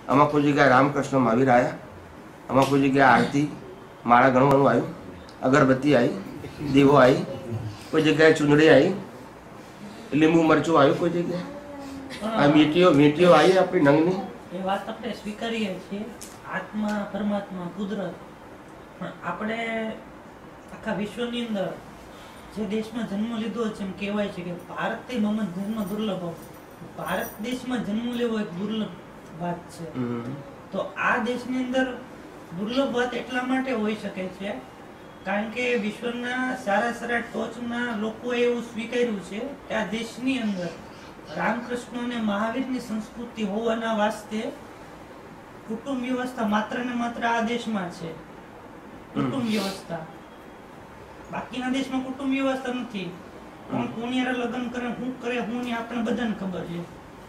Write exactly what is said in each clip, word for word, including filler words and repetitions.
આમાં કોઈ જગ્યાએ રામકૃષ્ણ મહાવીર આવ્યા, આમાં કોઈ જગ્યાએ આરતી માળા ગણવાનું આવ્યું, અગરબત્તી આવી, દીવો આવી, કોઈ જગ્યાએ ચૂંદડી આવી, લીંબુ મરચું આવ્યું, કોઈ જગ્યાએ આ મીઠીઓ મીઠીઓ આવી આપણી નંગની. એ વાત આપણે સ્વીકારીએ છીએ, આત્મા પરમાત્મા કુદરત, પણ આપણે આખા વિશ્વની અંદર જે દેશમાં જન્મ લીધો છે એમ કહેવાય છે કે ભારતથી મમત જન્મ દુર્લભ. ભારત દેશમાં જન્મ લેવો એક દુર્લભ વાત છે. તો આ દેશની અંદર દુર્લભ વાત એટલા માટે હોઈ શકે છે કારણ કે વિશ્વના સારા સારા ટોચના લોકોએ એવું સ્વીકાર્યું છે કે આ દેશની અંદર રામકૃષ્ણ અને મહાવીરની સંસ્કૃતિ હોવાના વાસ્તે કુટુંબ વ્યવસ્થા માત્ર ને માત્ર આ દેશમાં છે. કુટુંબ વ્યવસ્થા બાકીના દેશમાં કુટુંબ વ્યવસ્થા નથી. કોણ કોની લગ્ન કરે, શું કરે, હું ને આપણે બધાને ખબર છે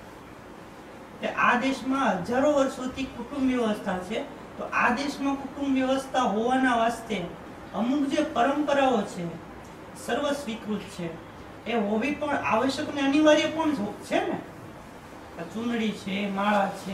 કે આ દેશમાં હજારો વર્ષોથી કુટુંબ વ્યવસ્થા છે. તો આ દેશમાં કુટુંબ વ્યવસ્થા હોવાના વાસ્તે અમુક જે પરંપરાઓ છે સર્વ સ્વીકૃત છે, એ હોવી પણ આવશ્યક ને અનિવાર્ય પણ છે ને. ચૂંદડી છે, માળા છે,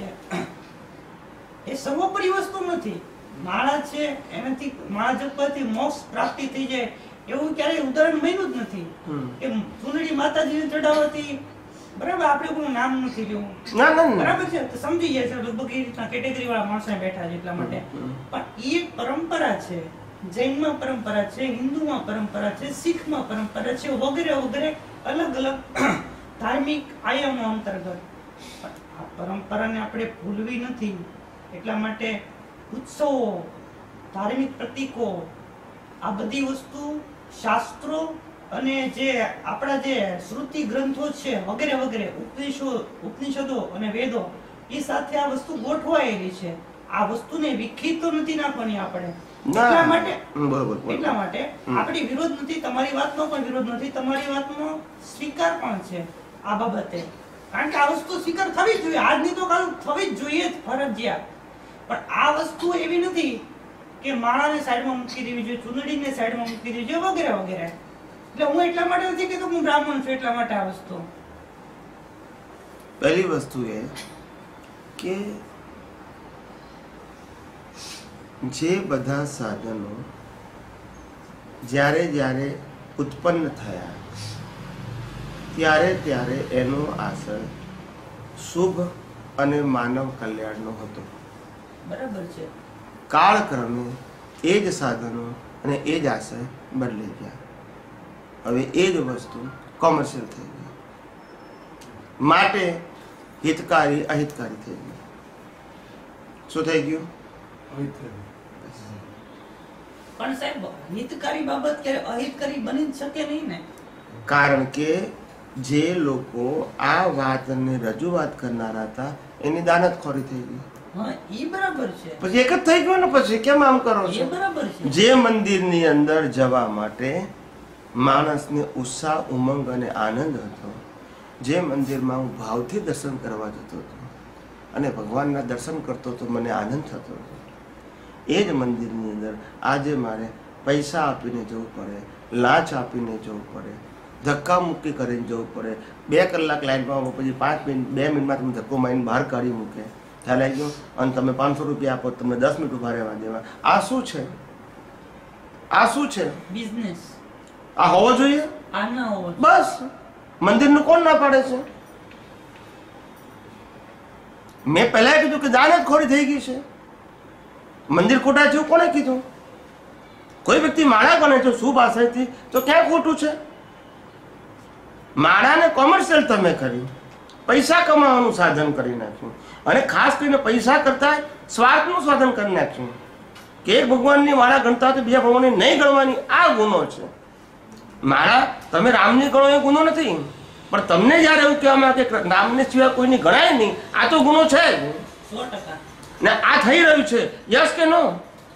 એ સર્વોપરી વસ્તુ નથી. માળા છે એનાથી માળા જપવાથી મોક્ષ પ્રાપ્તિ થઈ જાય એવું ક્યારેય ઉદાહરણ મળ્યું જ નથી. કે ચૂંદડી માતાજીને ચડાવવાથી, બરાબર, આપણે કોઈ નામ નથી લેવું, બરાબર છે, તો સમજી જાય છે લગભગ એ રીતના કેટેગરી વાળા માણસો બેઠા છે એટલા માટે. પણ એ પરંપરા છે, જૈનમાં પરંપરા છે, હિન્દુમાં પરંપરા છે, શીખમાં પરંપરા છે, વગેરે વગેરે અલગ અલગ ધાર્મિક આયામો અંતર્ગત. આ પરંપરાને આપણે ભૂલવી નથી. એટલા માટે ઉત્સવો, ધાર્મિક પ્રતીકો, આ બધી વસ્તુ શાસ્ત્રો અને જે આપણા જે શ્રુતિ ગ્રંથો છે વગેરે વગેરે ઉપનિષદો ઉપનિષદો અને વેદો, એ સાથે આ વસ્તુ ગોઠવાયેલી છે. આ વસ્તુને વિખી તો નથી નાખવાની આપણે. એટલા માટે એટલા માટે આપણી વિરોધ નથી, તમારી વાતનો પણ વિરોધ નથી, તમારી વાતનો સ્વીકાર પણ છે આ બાબતે. કારણ કે આ વસ્તુ સ્વીકાર થવી જ જોઈએ, આજની તો કાલ થવી જ જોઈએ ફરજિયાત. પણ આ વસ્તુ એવી નથી કે માળાને સાઈડમાં મૂકી દેવી જોઈએ, ચૂંદડીને સાઈડમાં મૂકી દેવી જોઈએ, વગેરે વગેરે. એટલે હું એટલા માટે નથી કહેતો હું બ્રાહ્મણ છું એટલા માટે આ વસ્તુ. પહેલી વસ્તુ એ કે જે બધા સાધનો જ્યારે જ્યારે ઉત્પન્ન થયા ત્યારે ત્યારે એનો આશય શુભ અને માનવ કલ્યાણનો હતો. બરાબર છે. કાળક્રમે એ જ સાધનો અને એ જ આશય બદલાઈ ગયા. હવે એ જ વસ્તુ કોમર્શિયલ થઈ ગઈ, માટે હિતકારી અહિતકારી થઈ ગઈ. શું થઈ ગયું? પણ સાહેબ, હિતકારી બાબત કે અહિતકારી બની શકે નહીં ને. કારણ કે જે લોકો આ વાતને રજૂઆત કરનારા હતા એની દાનતખોરી થઈ ગઈ. હા, ઈ બરાબર છે. પછી એક જ થઈ ગયું ને. પછી કેમ આમ કરો છો? એ બરાબર છે. જે મંદિરની અંદર જવા માટે માણસને ઉત્સાહ, ઉમંગ અને આનંદ હતો, જે મંદિરમાં હું ભાવથી દર્શન કરવા જતો હતો અને ભગવાનના દર્શન કરતો તો મને આનંદ થતો હતો, એ જ મંદિરની અંદર આજે મારે પૈસા આપીને જવું પડે, લાંચ આપીને જવું પડે, ધક્કા મુક્કી કરીને જવું પડે, બે કલાક લાઈનમાં પછી પાંચ મિનિટ બે મિનિટમાં તમે ધક્કો મારીને બહાર કાઢી મૂકે, ખ્યાલ આવી ગયો, અને તમે પાંચસો રૂપિયા આપો તમને દસ મિનિટ ઉભા રહેવા દેવા. આ શું છે? આ શું છે? બિઝનેસ. આ હોવો જોઈએ? આ ના હોવો જોઈએ. બસ મંદિરનું કોણ ના પાડે છે? મેં પહેલા કીધું કે દાનતખોરી થઈ ગઈ છે, મંદિર ખોટા છે કોને કીધું? કોઈ વ્યક્તિ માળા ગણે છે શુભ આશયથી, તો ક્યાં ખોટું છે? માળાને કોમર્શિયલ તમે કરી, પૈસા કમાવાનું સાધન કરી નાખ્યું, અને ખાસ કરીને પૈસા કરતા સ્વાર્થનું સાધન કરી નાખ્યું કે એક ભગવાનની માળા ગણતા હોય તો બીજા ભગવાનની નહીં ગણવાની. આ ગુનો છે. માળા તમે રામની ગણો એ ગુનો નથી, પણ તમને જયારે એવું કહેવામાં કે રામને સિવાય કોઈની ગણાય નહીં, આ તો ગુનો છે જ. સો ટકા. ને આ થઈ રહ્યું છે, યસ કે નો?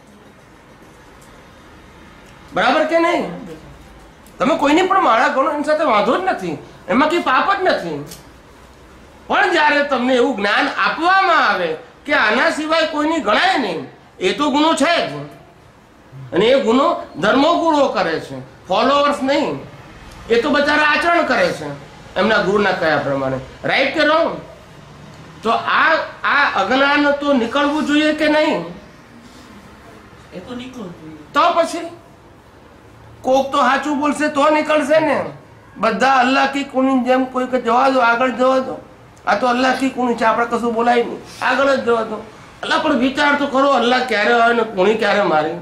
બરાબર કે નહીં? તમે કોઈની પણ માળા ગણો એની સાથે વાંધો જ નથી, એમાં કઈ પાપ જ નથી. પણ જયારે તમને એવું જ્ઞાન આપવામાં આવે કે આના સિવાય કોઈની ગણાય નહીં, એ તો ગુનો છે જ. અને એ ગુનો ધર્મગુરુઓ કરે છે, ફોલોઅર્સ નહીં. એ તો બચારા આચરણ કરે છે એમના ગુરુના કયા પ્રમાણે. રાઈટ કે રોંગ? તો આ આ અજ્ઞાન તો નીકળવું જોઈએ કે નહીં? એ તો નીકળવું જોઈએ. તો પછી કોક તો સાચું બોલશે તો નીકળશે ને. બધા અલ્લાહ કી કુણી જેમ કોઈ કે જવા દો, આગળ જવા દો. આ તો અલ્લાહ કી કુણી છે, આપણે કશું બોલાય નહીં, આગળ જ જવા દો. અલ્લાહ પણ વિચાર તો કરો, અલ્લાહ ક્યારે આવે ને કુણી ક્યારે મારી.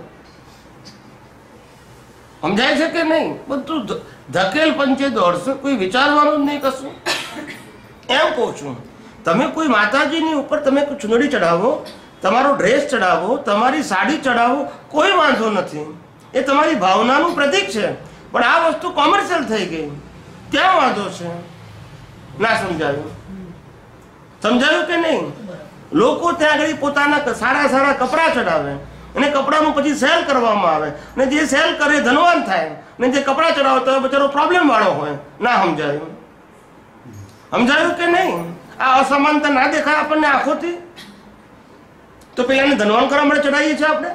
સમજાય છે કે નહીં? બધું ધકેલ પંચે દોડશે, કોઈ વિચારવાનું જ નહીં કશું. એમ કહું છું, તમે કોઈ માતાજીની ઉપર તમે ચુંદડી ચડાવો, તમારો ડ્રેસ ચડાવો, તમારી સાડી ચડાવો, કોઈ વાંધો નથી. એ તમારી ભાવનાનું પ્રતીક છે. પણ આ વસ્તુ કોમર્શિયલ થઈ ગઈ, ક્યાં વાંધો છે? ના સમજાયું? સમજાયું કે નહીં? લોકો ત્યાં આગળ પોતાના સારા સારા કપડાં ચડાવે અને કપડાનું પછી સેલ કરવામાં આવે, ને જે સેલ કરે ધનવાન થાય, ને જે કપડાં ચડાવે તો બચારો પ્રોબ્લેમ વાળો હોય. ના સમજાયું? સમજાયું કે નહીં? આ અસમાનતા ના દેખાય આપણને આંખોથી? તો પેલાને ધનવાન કરવા માટે ચડાવીએ છીએ આપણે.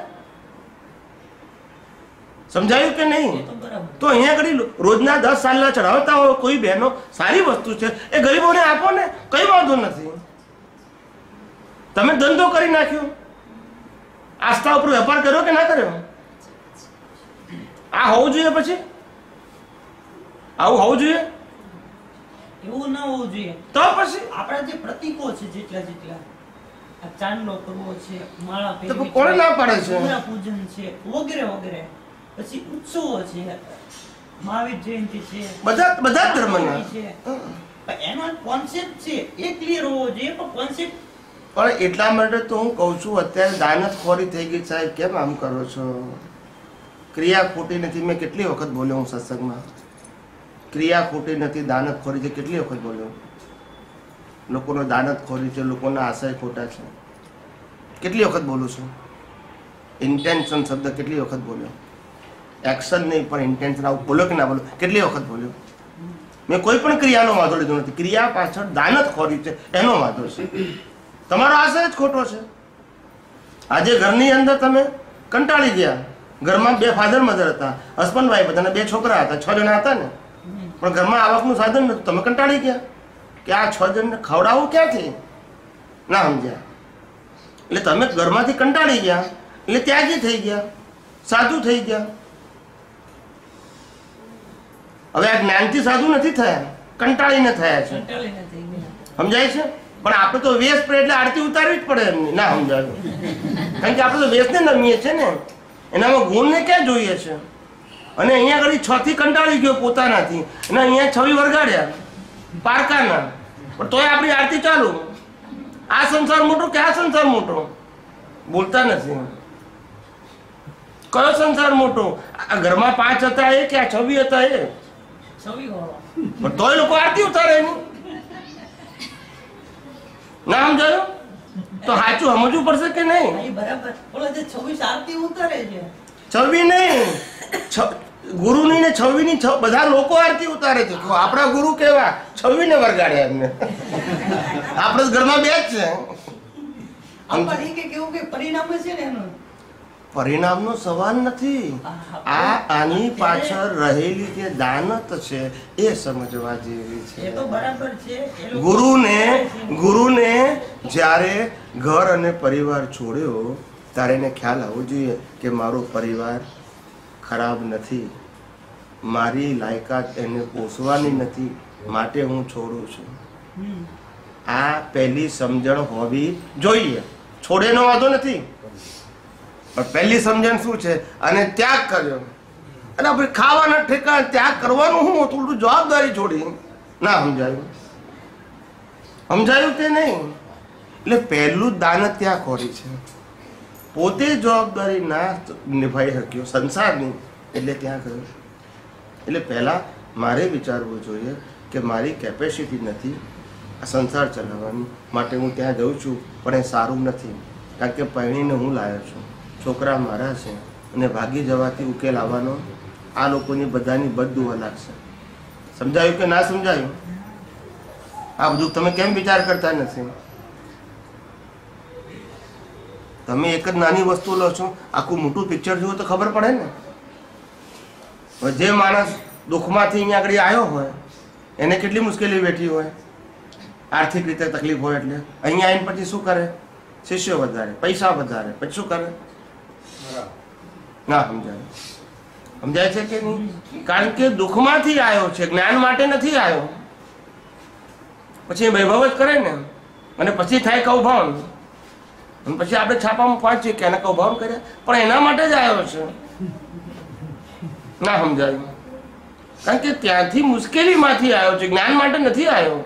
સમજાયું કે નહીં? તો અહીંયા આગળ રોજના દસ સાલના ચડાવતા હોય કોઈ બહેનો, સારી વસ્તુ છે, એ ગરીબોને આપો ને, કઈ વાંધો નથી. તમે ધંધો કરી નાખ્યો, આસ્થા ઉપર વેપાર કર્યો કે ના કર્યો? આ હોવું જોઈએ. પછી આવું હોવું જોઈએ? એવું ના હોવું જોઈએ. તો પછી આપણા જે પ્રતીકો છે, જેટલા જેટલા આ ચાંદલો કરવો છે, માળા પહેરવી, કોણે ના પાડે છે? પૂજન છે, વગેરે વગેરે. પછી ઉત્સવો છે, મહાવીર જયંતિ છે, બધા બધા ધર્મના છે, એનો કોન્સેપ્ટ છે એ ક્લિયર હોવો જોઈએ. પણ કોન્સેપ્ટ પણ એટલા માટે તો હું કહું છું, અત્યારે દાનતખોરી થઈ ગઈ. સાહેબ કેમ આમ કરો છો? ક્રિયા ખોટી નથી. મેં કેટલી વખત બોલ્યો હું સત્સંગમાં, ક્રિયા ખોટી નથી, દાનતખોરી છે. કેટલી વખત બોલ્યો? લોકોનો દાનતખોરી છે, લોકોના આશય ખોટા છે. કેટલી વખત બોલું છું? ઇન્ટેન્શન શબ્દ કેટલી વખત બોલ્યો? એક્શન નહીં પણ ઇન્ટેન્શન. આવું બોલો કે ના બોલો? કેટલી વખત બોલ્યો? મેં કોઈ પણ ક્રિયાનો વાંધો લીધો નથી. ક્રિયા પાછળ દાનતખોરી છે એનો વાંધો છે. તમારો આશય જ ખોટો છે. આજે ઘરની અંદર તમે કંટાળી ગયા. ઘરમાં બે ફાધર મધર હતા, હસબન્ડ વાઈફ હતા, બે છોકરા હતા, છ જણા હતા ને. પણ ઘરમાં આવકનું સાધન નતું. તમે કંટાળી ગયા કે આ છ જણને ખવડાવવું ક્યાંથી? ના સમજ્યા? એટલે તમે ઘરમાંથી કંટાળી ગયા, એટલે ત્યાગી થઈ ગયા, સાધુ થઈ ગયા. હવે આ જ્ઞાનથી સાધુ નથી થયા, કંટાળીને થયા છે. સમજાય છે? પણ આપણે તો વેશ પડે એટલે આરતી ઉતારવી જ પડે એમની. ના સમજાયું? કારણ કે આપણે તો વેશને નમીએ છીએ ને, એનામાં ગુણને ક્યાં જોઈએ છે? અને અહીંયા આગળ છ થી કંટાળી ગયો પોતાનાથી, અને અહીંયા છવી વરગાડ્યા પારકાના, પણ તોય આપણી આરતી ચાલુ. આ સંસાર મોટો કે આ સંસાર મોટો? બોલતા નથી. કયો સંસાર મોટો? આ ઘરમાં પાંચ હતા એ કે આ છવી હતા એ? છવી વાળો. પણ તોય લોકો આરતી ઉતારે એની. ના સમજાયું? તો સાચું સમજવું પડશે કે નહીં? બરાબર. ઓલો જે છવ્વીસ આરતી ઉતારે છે, છવ્વી નહીં, ગુરુની ને છવ્વી ની બધા લોકો આરતી ઉતારે છે. આપણા ગુરુ કેવા? છવ્વી ને વરગાડ્યા એમને. આપણે ઘરમાં બે જ છે. પરિણામ છે ને એનું પરિણામનો સવાલ નથી. આ આની પાછળ રહેલી જે દાનત છે એ સમજવા જેવી છે. ગુરુને ગુરુને જ્યારે ઘર અને પરિવાર છોડ્યો ત્યારે એને ખ્યાલ આવવો જોઈએ કે મારો પરિવાર ખરાબ નથી, મારી લાયકાત એને પોષવાની નથી, માટે હું છોડું છું. આ પહેલી સમજણ હોવી જોઈએ. છોડેનો વાંધો નથી, પણ પહેલી સમજણ શું છે? અને ત્યાગ કર્યો. અને આપણે ખાવાના ઠેકાણે ત્યાગ કરવાનું હું થોડું જવાબદારી છોડી. ના સમજાયું? સમજાયું કે નહીં? એટલે પહેલું જ દાન ત્યાગ ખોરી છે. પોતે જવાબદારી ના નિભાઈ શક્યો સંસારની, એટલે ત્યાં ગયો. એટલે પહેલાં મારે વિચારવું જોઈએ કે મારી કેપેસિટી નથી આ સંસાર ચલાવવાની, માટે હું ત્યાં જઉં છું, પણ એ સારું નથી. કારણ કે પરણીને હું લાવ્યો છું, છોકરા મારા છે, અને ભાગી જવાથી ઉકેલ આવવાનો આ લોકોની બધાની બદદુઆ લાગશે. સમજાયું કે ના સમજાયું? આ બધું તમે કેમ વિચાર કરતા નથી? તમે એક જ નાની વસ્તુ લો છો, આખું મોટું પિક્ચર જુઓ તો ખબર પડે ને. હવે જે માણસ દુઃખમાંથી અહીંયા આગળ આવ્યો હોય એને કેટલી મુશ્કેલી બેઠી હોય. આર્થિક રીતે તકલીફ હોય એટલે અહીંયા આવીને પછી શું કરે? શિષ્યો વધારે, પૈસા વધારે, પછી શું કરે? ના સમજાય. સમજાય છે કે નહીં? કારણ કે દુઃખમાંથી આવ્યો છે, જ્ઞાન માટે નથી આવ્યો. પછી વૈભવ જ કરે ને, અને પછી થાય કૌભાંડ, અને પછી આપણે છાપામાં વાંચીએ કે એને કૌભાંડ કર્યા, પણ એના માટે જ આવ્યો છે. ના સમજાયું? કારણ કે ત્યાંથી મુશ્કેલીમાંથી આવ્યો છે, જ્ઞાન માટે નથી આવ્યો.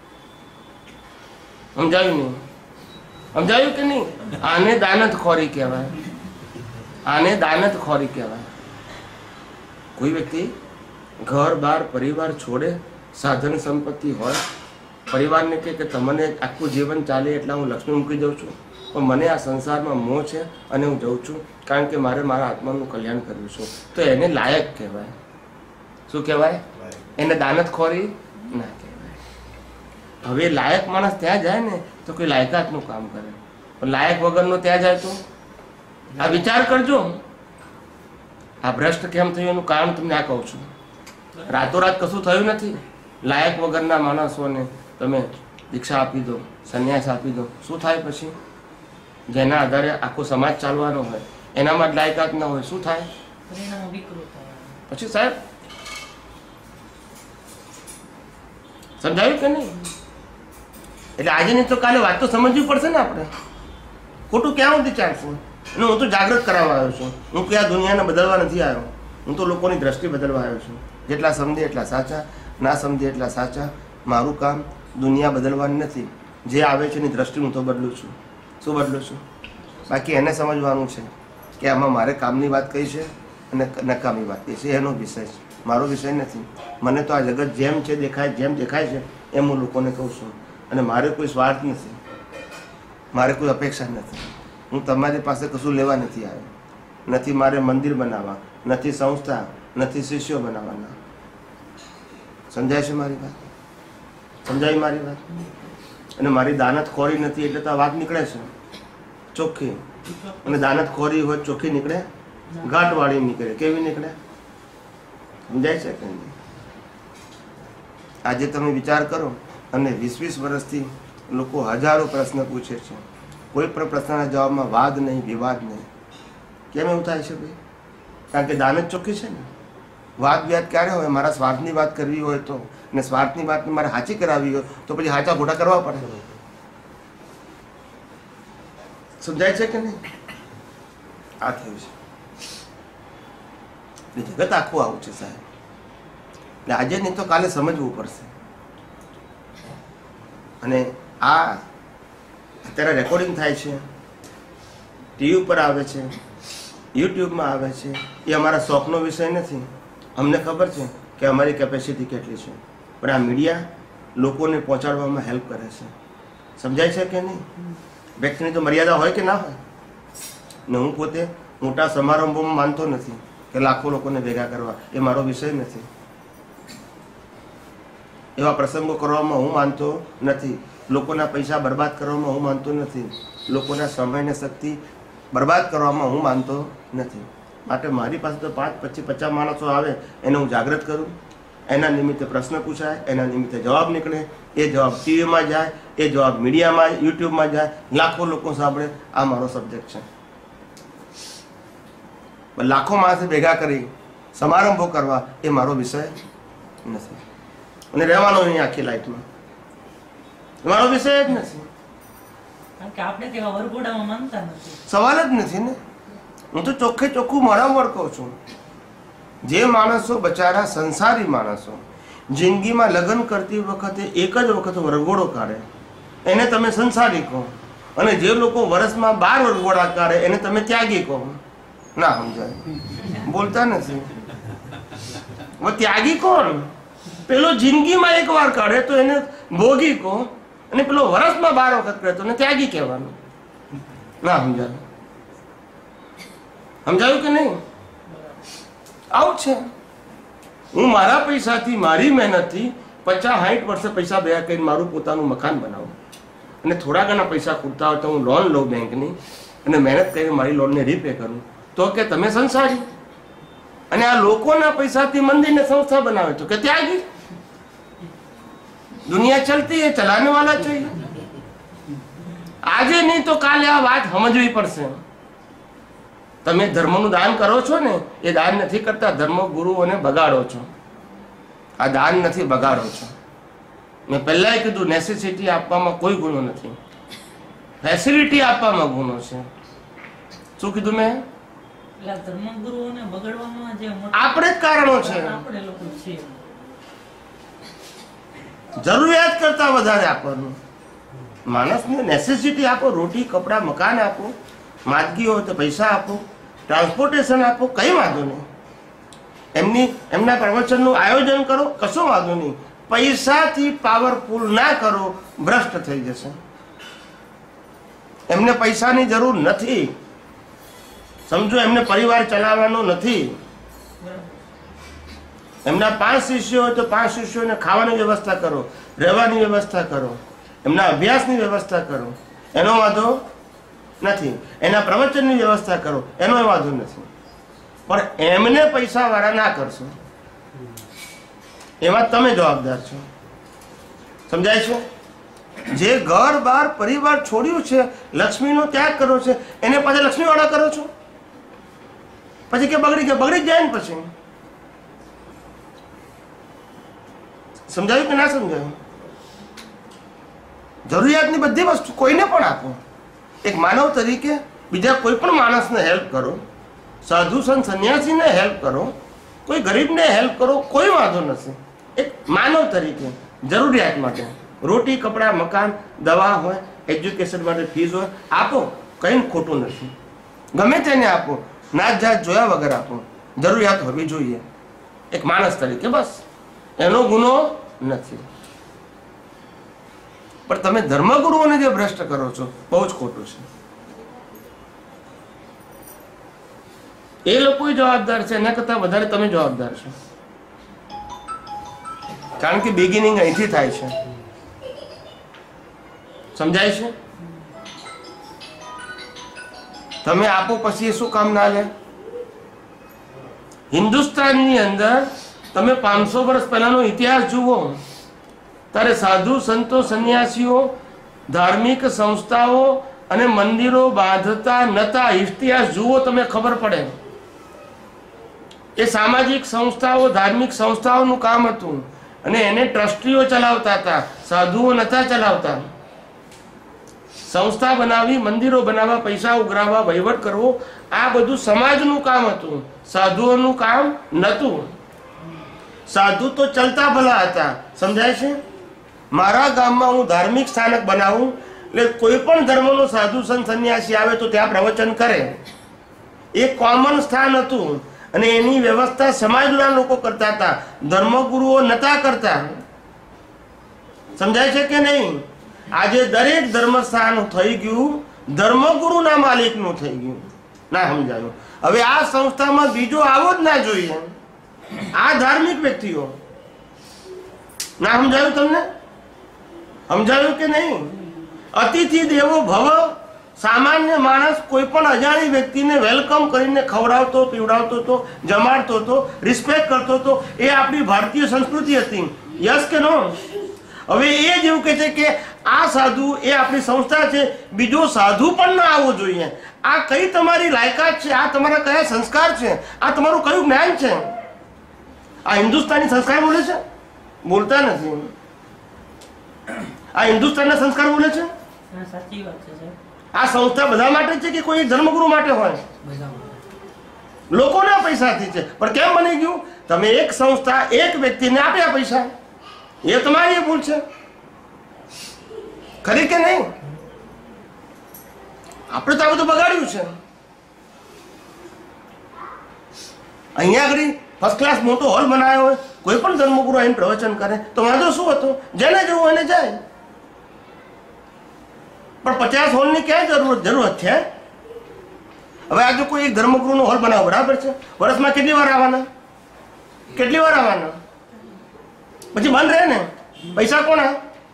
સમજાયું નહીં? સમજાયું કે નહીં? આને દાનત ખોરી કહેવાય. આને દાનત ખોરી કહેવાય. કોઈ વ્યક્તિ ઘર બાર પરિવાર છોડે, સાધન સંપત્તિ હોય, પરિવારને કહે કે તમને આખું જીવન ચાલે એટલા હું લક્ષ્મી મૂકી દઉં છું, પણ મને આ સંસારમાં મોહ છે અને હું જઉં છું કારણ કે મારે મારા આત્માનું કલ્યાણ કર્યું છું, તો એને લાયક કહેવાય. શું કહેવાય? એને દાનત ખોરી ના કહેવાય. હવે લાયક માણસ ત્યાં જાય ને તો કોઈ લાયકાતનું કામ કરે, પણ લાયક વગરનો ત્યાં જાય તો આ વિચાર કરજો. આ ભ્રષ્ટ કેમ થયું એનું કારણ તમને આ કહું છું. રાતોરાત કશું થયું નથી. લાયક વગરના માણસોને તમે દીક્ષા આપી દો, સંન્યાસ આપી દો, શું થાય પછી? જેના આધારે આખો સમાજ ચાલવાનો હોય એનામાં જ લાયકાત ના હોય, શું થાય પછી? સાહેબ સમજાયું કે નહીં? એટલે આજે નહીં તો કાલે વાત તો સમજવી પડશે ને આપણે. ખોટું ક્યાં સુધી ચાલશે? અને હું તો જાગૃત કરાવવા આવ્યો છું. હું કે આ દુનિયાને બદલવા નથી આવ્યો, હું તો લોકોની દ્રષ્ટિ બદલવા આવ્યો છું. જેટલા સમજે એટલા સાચા, ના સમજે એટલા સાચા. મારું કામ દુનિયા બદલવાની નથી, જે આવે છે એની દ્રષ્ટિ હું તો બદલું છું. શું બદલું છું? બાકી એને સમજવાનું છે કે આમાં મારે કામની વાત કઈ છે અને નકામી વાત કઈ છે, એનો વિષય છે, મારો વિષય નથી. મને તો આ જગત જેમ છે દેખાય, જેમ દેખાય છે એમ હું લોકોને કહું છું. અને મારે કોઈ સ્વાર્થ નથી, મારે કોઈ અપેક્ષા નથી. હું તમારી પાસે કશું લેવા નથી આવ્યો. નથી મારે મંદિર બનાવવા, નથી સંસ્થા, નથી શિષ્યો બનાવવાના. સમજાય છે મારી વાત? સમજાય મારી વાત? અને મારી દાનત ખોરી નથી એટલે તો આ વાત નીકળે છે ચોખ્ખી. અને દાનત ખોરી હોય ચોખ્ખી નીકળે, ઘાટવાળી નીકળે. કેવી નીકળે? સમજાય છે કે નહીં? આજે તમે વિચાર કરો, અને વીસ વીસ વર્ષથી લોકો હજારો પ્રશ્ન પૂછે છે, કોઈ પણ પ્રશ્નના જવાબમાં વાદ નહીં, વિવાદ નહીં. કેમ એવું થાય છે ભાઈ? કારણ કે દાનત ચોખ્ખી છે ને. વાદ વ્યાદ ક્યારે હોય? મારા સ્વાર્થની વાત કરવી હોય તો, અને સ્વાર્થની વાતને મારે સાચી કરાવી હોય તો પછી સાચા ખોટા કરવા પડે. સમજાય છે કે નહીં? આ થયું છે. જગત આખું આવું છે સાહેબ. એટલે આજે નહીં તો કાલે સમજવું પડશે. અને આ અત્યારે રેકોર્ડિંગ થાય છે, ટીવી ઉપર આવે છે, યુટ્યુબમાં આવે છે, એ અમારા શોખનો વિષય નથી. અમને ખબર છે કે અમારી કેપેસિટી કેટલી છે, પણ આ મીડિયા લોકોને પહોંચાડવામાં હેલ્પ કરે છે. સમજાય છે કે નહીં? વ્યક્તિની તો મર્યાદા હોય કે ના હોય? ને હું પોતે મોટા સમારંભોમાં માનતો નથી કે લાખો લોકોને ભેગા કરવા, એ મારો વિષય નથી. એવા પ્રસંગો કરવામાં હું માનતો નથી. લોકોના પૈસા બરબાદ કરવામાં હું માનતો નથી. લોકોના સમયને શક્તિ બરબાદ કરવામાં હું માનતો નથી. માટે મારી પાસે તો પાંચ પચીસ પચાસ માણસો આવે, એને હું જાગૃત કરું, એના નિમિત્તે પ્રશ્ન પૂછાય, એના નિમિત્તે જવાબ નીકળે, એ જવાબ ટીવીમાં જાય, એ જવાબ મીડિયામાં, યુટ્યુબમાં જાય, લાખો લોકો સાંભળે. આ મારો સબ્જેક્ટ છે. લાખો માણસે ભેગા કરી સમારંભો કરવા એ મારો વિષય નથી. અને રહેવાનો નહીં આખી લાઈફમાં, મારો વિષય જ નથી. સવાલ જ નથી ને. હું તો ચોખ્ખે ચોખ્ખું મારા કહું છું. જે માણસો બચારા સંસારી માણસો જિંદગીમાં લગ્ન કરતી વખતે એક જ વખત વરઘોડો કાઢે એને તમે સંસારી કહો, અને જે લોકો વર્ષમાં બાર વરઘોડા કાઢે એને તમે ત્યાગી કહો. ના સમજાય? બોલતા નથી. ત્યાગી કોણ? પેલો જિંદગીમાં એક વાર કાઢે તો એને ભોગી કહો, અને પેલો વર્ષમાં બાર વખત કરે તો એને ત્યાગી કહેવાનું. ના સમજાય? સમજાયું કે નહીં? આવું છે. હું મારા પૈસાથી, મારી મહેનતથી પચાસ સાઠ વર્ષે પૈસા ભેગા કરીને મારું પોતાનું મકાન બનાવું, અને થોડા ઘણા પૈસા ખૂટતા હોય તો હું લોન લઉં બેંકની, અને મહેનત કરીને મારી લોનને રીપે કરું, તો કે તમે સંસારી. અને આ લોકોના પૈસાથી મંદિરને સંસ્થા બનાવે તો કે ત્યાગી. दुनिया चलती है, चलाने वाला चाहिए। આજે નહીં તો કાલે આ વાત સમજવી પડશે। તમે ધર્મનું દાન કરો છો ને, એ દાન નથી કરતા, ધર્મ ગુરુઓને બગાડો છો। આ દાન નથી, બગાડો છો। મેં પહેલા કીધું નેસેસિટી આપવામાં કોઈ ગુનો નથી, ફેસિલિટી આપવામાં ગુનો છે। શું કીધું મેં? ધર્મગુરુઓને બગાડવામાં જે આપણે જ કારણો છે। આપણે લોકો છીએ, જરૂરિયાત કરતા વધારે આપવાનું। માણસને નેસેસિટી આપો, રોટી કપડા મકાન આપો, માંદગી હોય તો પૈસા આપો, ટ્રાન્સપોર્ટેશન આપો, કઈ વાંધો નહીં। એમની એમના પ્રવચનનું આયોજન કરો, કશો વાંધો નહીં। પૈસાથી પાવરફુલ ના કરો, ભ્રષ્ટ થઈ જશે। એમને પૈસાની જરૂર નથી, સમજો, એમને પરિવાર ચલાવવાનો નથી। એમના પાંચ શિષ્યો હોય તો પાંચ શિષ્યોને ખાવાની વ્યવસ્થા કરો, રહેવાની વ્યવસ્થા કરો, એમના અભ્યાસની વ્યવસ્થા કરો, એનો વાંધો નથી। એના પ્રવચનની વ્યવસ્થા કરો, એનો વાંધો નથી। પણ એમને પૈસા વાળા ના કરશો, એમાં તમે જવાબદાર છો। સમજાય છે? જે ઘર બાર પરિવાર છોડ્યું છે, લક્ષ્મીનો ત્યાગ કરો છે, એને પાછા લક્ષ્મી વાળા કરો છો, પછી કે બગડી ગયા, બગડી જાય ને પછી। સમજાયું કે ના સમજાયું? જરૂરિયાતની બધી વસ્તુ કોઈને પણ આપો। એક માનવ તરીકે બીજા કોઈ પણ માણસને હેલ્પ કરો, સાધુ સંત સંન્યાસીને હેલ્પ કરો, કોઈ ગરીબને હેલ્પ કરો, કોઈ વાંધો નથી। એક માનવ તરીકે જરૂરિયાત માટે રોટી કપડાં મકાન દવા હોય, એજ્યુકેશન માટે ફીસ હોય, આપો, કંઈ ખોટું નથી। ગમે તેને આપો, નાત જાત જોયા વગર આપો, જરૂરિયાત હોવી જોઈએ એક માણસ તરીકે, બસ, એનો ગુનો નથી। પણ તમે ધર્મગુરુઓને જે ભ્રષ્ટ કરો છો, બહુ જ ખોટું છે। એ લોકો જવાબદાર છે, એના કરતા વધારે તમે જવાબદાર છો, કારણ કે બિગિનિંગ અહીંથી થાય છે। સમજાય છે? તમે આપો પછી એ શું કામ ના લે? હિન્દુસ્તાનની અંદર તમે પાંચસો વર્ષ પહેલાનો ઇતિહાસ જુઓ, ત્યારે સાધુ સંતો સંન્યાસીઓ ધાર્મિક સંસ્થાઓ અને મંદિરો બાંધતા નતા। ઇતિહાસ જુઓ, તમે ખબર પડે। એ સામાજિક સંસ્થાઓ, ધાર્મિક સંસ્થાઓનું કામ હતું, અને એને ટ્રસ્ટીઓ ચલાવતા હતા, સાધુઓ નતા ચલાવતા। સંસ્થા બનાવી, મંદિરો બનાવવા, પૈસા ઉઘરાવવા, વહીવટ કરવો, આ બધું સમાજનું કામ હતું, સાધુઓનું કામ નહોતું। સાધુ તો ચલતા ભલા હતા। સમજાય છે? મારા ગામમાં હું ધાર્મિક સ્થાનક બનાવું, એટલે કોઈ પણ ધર્મનો સાધુ સંત સંન્યાસી આવે તો ત્યાં પ્રવચન કરે, એ કોમન સ્થાન હતું, અને એની વ્યવસ્થા સમાજના લોકો કરતા હતા, ધર્મગુરુઓ નતા કરતા। સમજાય છે કે નહીં? આજે દરેક ધર્મસ્થાન થઈ ગયું ધર્મગુરુના માલિકનું થઈ ગયું। ના સમજાયું? હવે આ સંસ્થામાં બીજો આવો જ ના જોઈએ, આ ધાર્મિક વ્યક્તિઓ। ના સમજાયું તમને? સમજાયું કે નહીં? અતિથિ દેવો ભવ। સામાન્ય માણસ કોઈ પણ અજાણી વ્યક્તિને વેલકમ કરીને ખવડાવતો, પીવડાવતો હતો, જમાડતો હતો, રિસ્પેક્ટ કરતો હતો, એ આપણી ભારતીય સંસ્કૃતિ હતી। યસ કે નો? હવે એ જ એવું કહે છે કે આ સાધુ એ આપણી સંસ્થા છે, બીજો સાધુ પણ ના આવવો જોઈએ। આ કઈ તમારી લાયકાત છે? આ તમારા કયા સંસ્કાર છે? આ તમારું કયું જ્ઞાન છે? આ હિન્દુસ્તાની સંસ્કાર બોલે છે? બોલતા નથી। આ હિન્દુસ્તાનના સંસ્કાર બોલે છે? સાચી વાત છે। આ સંસ્થા બધા માટે છે કે કોઈ એક ધર્મગુરુ માટે હોય? લોકોના પૈસાથી છે। પણ કેમ બની ગયું? તમે એક સંસ્થા એક વ્યક્તિને આપ્યા પૈસા, એ તમારી ભૂલ છે, ખરી કે નહીં? આપણે તો આ બધું બગાડ્યું છે। અહીંયા આગળ ફર્સ્ટ ક્લાસ મોટો હોલ બનાવ્યો હોય, કોઈ પણ ધર્મગુરુ આવીને પ્રવચન કરે તો વાંધો શું હતો? જેને જવું એને જાય। પણ પચાસ હોલની ક્યાં જરૂર જરૂરત છે? હવે આજે કોઈ એક ધર્મગુરુનો હોલ બનાવો, બરાબર છે, વર્ષમાં કેટલી વાર આવવાના? કેટલી વાર આવવાના? પછી બંધ રહે ને, પૈસા કોના?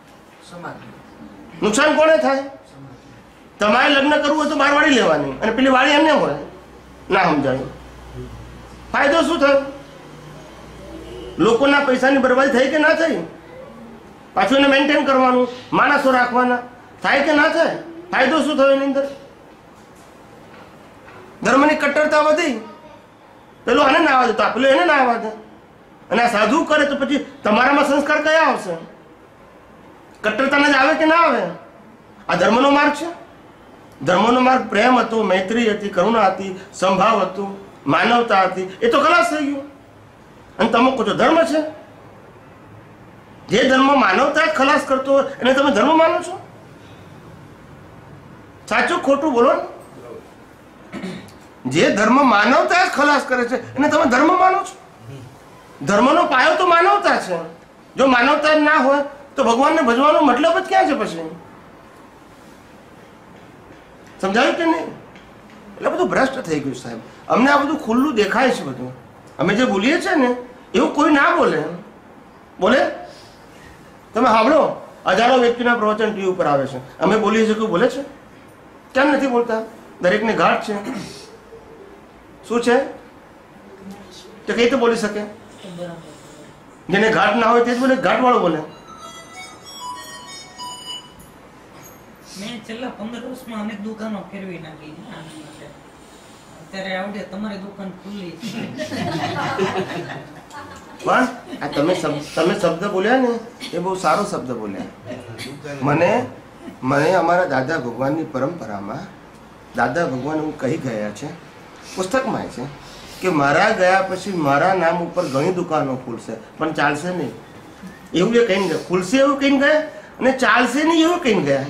નુકસાન કોને થાય? તમારે લગ્ન કરવું હોય તો બાર વાળી લેવાની, અને પેલી વાળી એમને હોય। ના સમજાયું? ફાયદો શું થયો? લોકોના પૈસાની બરબાદી થઈ કે ના થઈ? પાછું એને મેન્ટેન કરવાનું, માણસો રાખવાના. થાય કે ના થાય? ફાયદો શું થયો એની અંદર? ધર્મની કટ્ટરતા વધી. પેલું આને ના આવવા દે તો પેલું એને ના આવવા દે. અને આ સાધુ કરે તો પછી તમારામાં સંસ્કાર કયા આવશે? કટ્ટરતાને જ આવે કે ના આવે? આ ધર્મનો માર્ગ છે. ધર્મનો માર્ગ પ્રેમ હતો, મૈત્રી હતી, કરુણા હતી, સંભાવ હતું, માનવતા હતી. એ તો ખલાસ થઈ ગયું. અને તમે કહો છો ધર્મ છે. જે ધર્મ માનવતા જ ખલાસ કરતો હોય એને તમે ધર્મ માનો છો? સાચું ખોટું બોલો ને. જે ધર્મ માનવતા જ ખલાસ કરે છે એને તમે ધર્મ માનો છો? ધર્મનો પાયો તો માનવતા છે. જો માનવતા જ ના હોય તો ભગવાનને ભજવાનો મતલબ જ ક્યાં છે પછી? સમજાયું કે નહીં? એટલે બધું ભ્રષ્ટ થઈ ગયું સાહેબ. અમને આ બધું ખુલ્લું દેખાય છે બધું. અમે જે બોલીએ છીએ ને એવું કોઈ ના બોલે. બોલે? તમે સાંભળો, હજારો વ્યક્તિના પ્રવચન ટીવી ઉપર આવે છે. અમે બોલીએ છીએ કોઈ બોલે છે? કેમ નથી બોલતા? દરેકને ઘાટ છે. શું છે? તો કઈ તો બોલી શકે? જેને ઘાટ ના હોય તે જ બોલે. ઘાટ વાળો બોલે. મેં છેલ્લા પંદર વર્ષમાં અનેક દુકાનો ફેરવી નાખી. અત્યારે આવડે તમારી દુકાન ખુલ્લી પણ આ તમે તમે શબ્દ બોલ્યા ને એ બહુ સારો શબ્દ બોલ્યા. મને મને અમારા દાદા ભગવાનની પરંપરામાં દાદા ભગવાન એવું કહી ગયા છે, પુસ્તકમાં છે કે મારા ગયા પછી મારા નામ ઉપર ઘણી દુકાનો ખુલશે પણ ચાલશે નહીં. એવું એ કહીને ગયા. ખુલશે એવું કહીને ગયા અને ચાલશે નહીં એવું કહીને ગયા.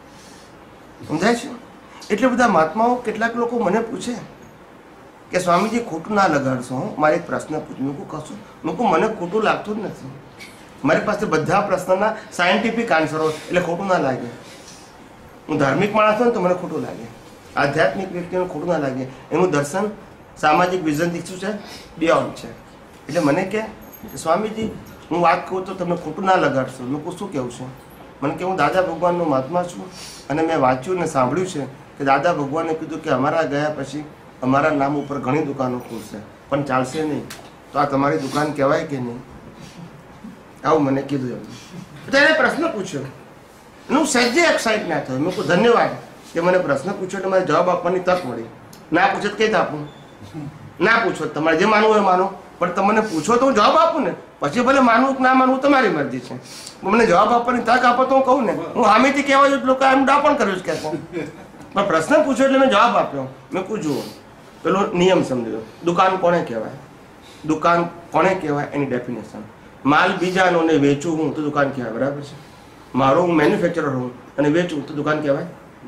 સમજાય છે? એટલે બધા મહાત્માઓ કેટલાક લોકો મને પૂછે કે સ્વામીજી ખોટું ના લગાડશો. મારે એક પ્રશ્ન પૂછ્યો. મેં કહું કશું મેં કહું મને ખોટું લાગતું જ નથી. મારી પાસે બધા પ્રશ્નના સાયન્ટિફિક આન્સરો એટલે ખોટું ના લાગે. હું ધાર્મિક માણસ હોય ને તો મને ખોટું લાગે. આધ્યાત્મિક વ્યક્તિને ખોટું ના લાગે. એનું દર્શન સામાજિક વિઝનથી શું છે? બિયોન્ડ છે. એટલે મને કે સ્વામીજી હું વાત કહું તો તમને ખોટું ના લગાડશો. મેં કહું શું કહેવું છે? મને કે હું દાદા ભગવાનનો મહાત્મા છું અને મેં વાંચ્યું ને સાંભળ્યું છે કે દાદા ભગવાને કીધું કે અમારા ગયા પછી અમારા નામ ઉપર ઘણી દુકાનો ખુલશે પણ ચાલશે નહીં. તો આ તમારી દુકાન કહેવાય કે નહીં? આવું મને કીધું. એમ તો એને પ્રશ્ન પૂછ્યો. હું સહેજે એક્સાઇટ ના થયો. મેં કહું ધન્યવાદ કે મને પ્રશ્ન પૂછ્યો એટલે મારે જવાબ આપવાની તક મળી. ના પૂછે તો કઈ રીતે આપું? ના પૂછો તમારે જે માનવું હોય માનો, પણ તમને પૂછો તો હું જવાબ આપું ને. પછી ભલે માનવું કે ના માનવું તમારી મરજી છે. મને જવાબ આપવાની તક આપો તો હું કહું ને. હું સામેથી કહેવા છું લોકો એમ ડાપણ કર્યું છે કે પણ પ્રશ્ન પૂછ્યો એટલે મેં જવાબ આપ્યો. મેં કહું જુઓ પેલો નિયમ સમજો. દુકાન કોને કહેવાય? દુકાન કોને કહેવાય એની ડેફિનેશન. માલ બીજાનો ને વેચું હું તો દુકાન કહેવાય. બરાબર છે? મારો હું મેન્યુફેક્ચરર હું અને વેચું તો દુકાન કહેવાય?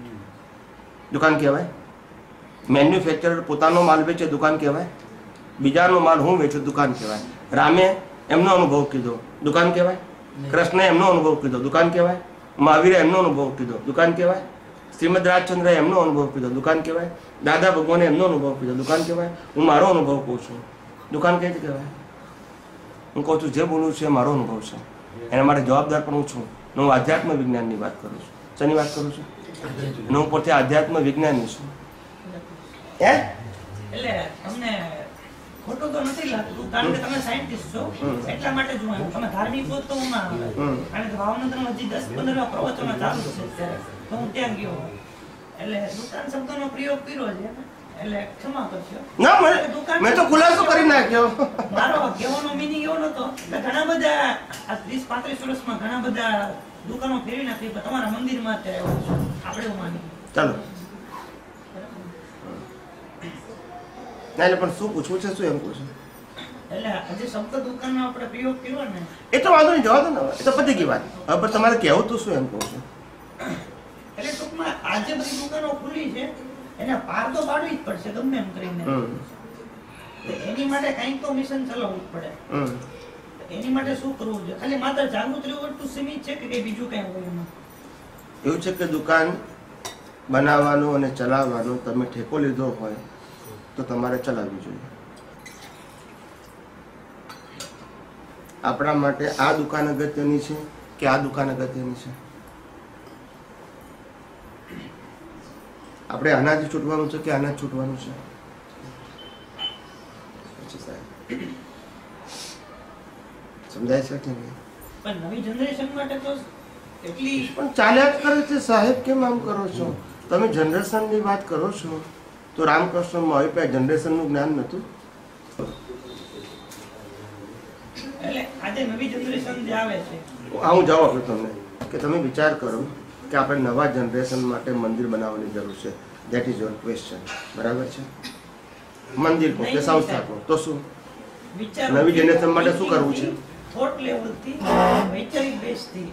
દુકાન કહેવાય? મેન્યુફેક્ચરર પોતાનો માલ વેચે દુકાન કહેવાય? બીજાનો માલ હું વેચું દુકાન કહેવાય? રામે એમનો અનુભવ કીધો દુકાન કહેવાય? કૃષ્ણે એમનો અનુભવ કીધો દુકાન કહેવાય? મહાવીરે એમનો અનુભવ કીધો દુકાન કહેવાય? શ્રીમદ રાજચંદ્રએ એમનો અનુભવ કીધો દુકાન કહેવાય? દાદા ભગવાને એમનો અનુભવ કીધો દુકાન કહેવાય? હું મારો અનુભવ કહું છું દુકાન કઈ રીતે કહેવાય? હું કહું છું જે બોલું છું એ મારો અનુભવ છે. એના માટે જવાબદાર પણ હું છું. હું આધ્યાત્મ વિજ્ઞાનની વાત કરું છું. શેની વાત કરું છું? હું પોતે આધ્યાત્મ વિજ્ઞાની છું. હે એટલે તમને ખોટું તો નથી લાગતું કારણ કે તમે સાયન્ટિસ્ટ છો એટલા માટે જ હું તમે ધાર્મિક હો તો હું ના આવે. કારણ કે ભાવનગરમાં હજી દસ પંદર પ્રવચનો ચાલુ છે ત્યારે તો હું ત્યાં ગયો. એટલે દુકાન શબ્દનો પ્રયોગ કર્યો છે એટલે ક્ષમા કરશો. ના મને મેં તો ખુલાસો કરી નાખ્યો. મારો કહેવાનો મિનિંગ એવો નતો કે ઘણા બધા આ ત્રીસ પાંત્રીસ વર્ષમાં ઘણા બધા દુકાનો ફેરવી નાખી પણ તમારા મંદિરમાં અત્યારે આવ્યો છું આપણે એવું માની. ચાલો ના એટલે પણ શું પૂછવું છે? શું એમ પૂછું? એટલે આજે શબ્દ દુકાનનો આપણે પ્રયોગ કર્યો ને એ તો વાંધો નહીં, જવા દો ને. એ તો પતી ગઈ વાત. હવે પણ તમારે કહેવું તો શું એમ કહું છું? એટલે ટૂંકમાં આજે બધી દુકાનો ખુલ્લી છે એને પાર તો પાડવી જ પડશે ગમે એમ કરીને. એની માટે કંઈક તો મિશન ચલાવવું જ પડે. એની માટે શું કરવું જોઈએ? ખાલી માત્ર જાગૃત રહેવું એટલું સીમિત છે કે કઈ બીજું કઈ હોય એમાં? એવું છે કે દુકાન બનાવવાનું અને ચલાવવાનું તમે ઠેકો લીધો હોય તો તમારે ચલાવવી જોઈએ. આપણા માટે આ દુકાન અગત્યની છે કે આ દુકાન અગત્યની છે? આપણે આનાથી છૂટવાનું છે કે આના છૂટવાનું છે? સમજાય છે કે નહીં? પણ નવી જનરેશન માટે તો એટલી પણ ચાલ્યા જ કરે છે સાહેબ. કેમ આમ કરો છો તમે? જનરેશનની વાત કરો છો તો રામકૃષ્ણમાં અભિપ્રાય જનરેશનનું જ્ઞાન નહોતું. એટલે આજે નવી જનરેશન જે આવે છે, હું જવાબ આપું તમને કે તમે વિચાર કરો કે આપણે નવા જનરેશન માટે મંદિર બનાવવાની જરૂર છે. That is your question. બરાબર છે? મંદિર કહો કે સંસ્થા કહો તો શું વિચાર નવી જનરેશન માટે શું કરવું છે? થોટ લેવલથી વૈચારિક બેઝથી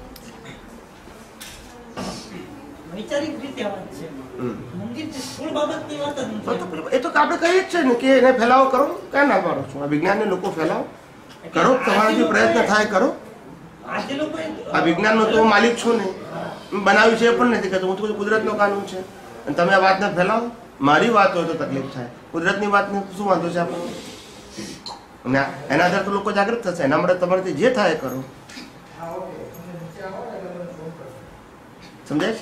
વૈચારિક રીતે વાત છે. મંદિર જે સ્થૂળ બાબતની વાત જ તો નથી. તો એ તો આપણે કહીએ જ છે ને કે એને ફેલાવો કરો. ક્યાં ના પાડો છો? આ વિજ્ઞાનને લોકો ફેલાવો કરો. તમારાથી પ્રયત્ન થાય કરો. આજે લોકો આ વિજ્ઞાનનો તો હું માલિક છું નહીં. બનાવ્યું છે એ પણ નથી કહેતો. હું તો કુદરતનો કાનૂન છે અને તમે આ વાતને ફેલાવો. મારી વાત હોય તો તકલીફ થાય. કુદરતની વાતને શું વાંધો છે આપણને? અને એના આધારે તો લોકો જાગૃત થશે. એના માટે તમારાથી જે થાય કરો. સમજાય છે?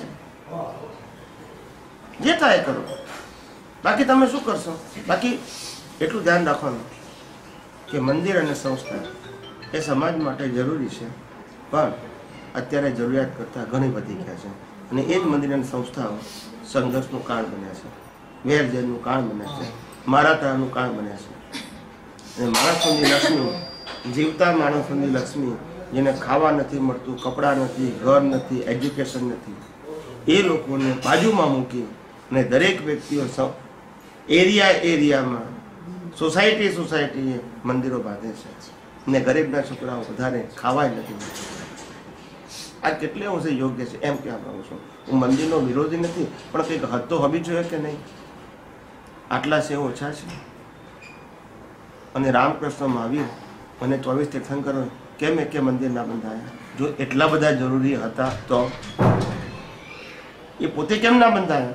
જે થાય કરો. બાકી તમે શું કરશો? બાકી એટલું ધ્યાન રાખવાનું કે મંદિર અને સંસ્થા એ સમાજ માટે જરૂરી છે, પણ અત્યારે જરૂરિયાત કરતાં ઘણી વધી ગયા છે. અને એ જ મંદિર અને સંસ્થાઓ સંઘર્ષનું કાળ બન્યા છે, વેરઝેરનું કાળ બન્યા છે, મારાતાનું કાળ બન્યા છે. અને માણસોની લક્ષ્મી, જીવતા માણસોની લક્ષ્મી, જેને ખાવા નથી મળતું, કપડાં નથી, ઘર નથી, એજ્યુકેશન નથી, એ લોકોને બાજુમાં મૂકી અને દરેક વ્યક્તિઓ એરિયા એરિયામાં સોસાયટી સોસાયટીએ મંદિરો બાંધે છે ને ગરીબના છોકરાઓ વધારે ખાવાય નથી. આ કેટલે અંશે યોગ્ય છે એમ કહેવા માંગુ છું. હું મંદિરનો વિરોધી નથી, પણ કંઈક હદ તો હોવી જોઈએ કે નહીં? આટલા છે ઓછા છે? અને રામકૃષ્ણ મહાવીર અને ચોવીસ તીર્થંકરો કેમ એકે મંદિર ના બંધાયા? જો એટલા બધા જરૂરી હતા તો એ પોતે કેમ ના બંધાયા?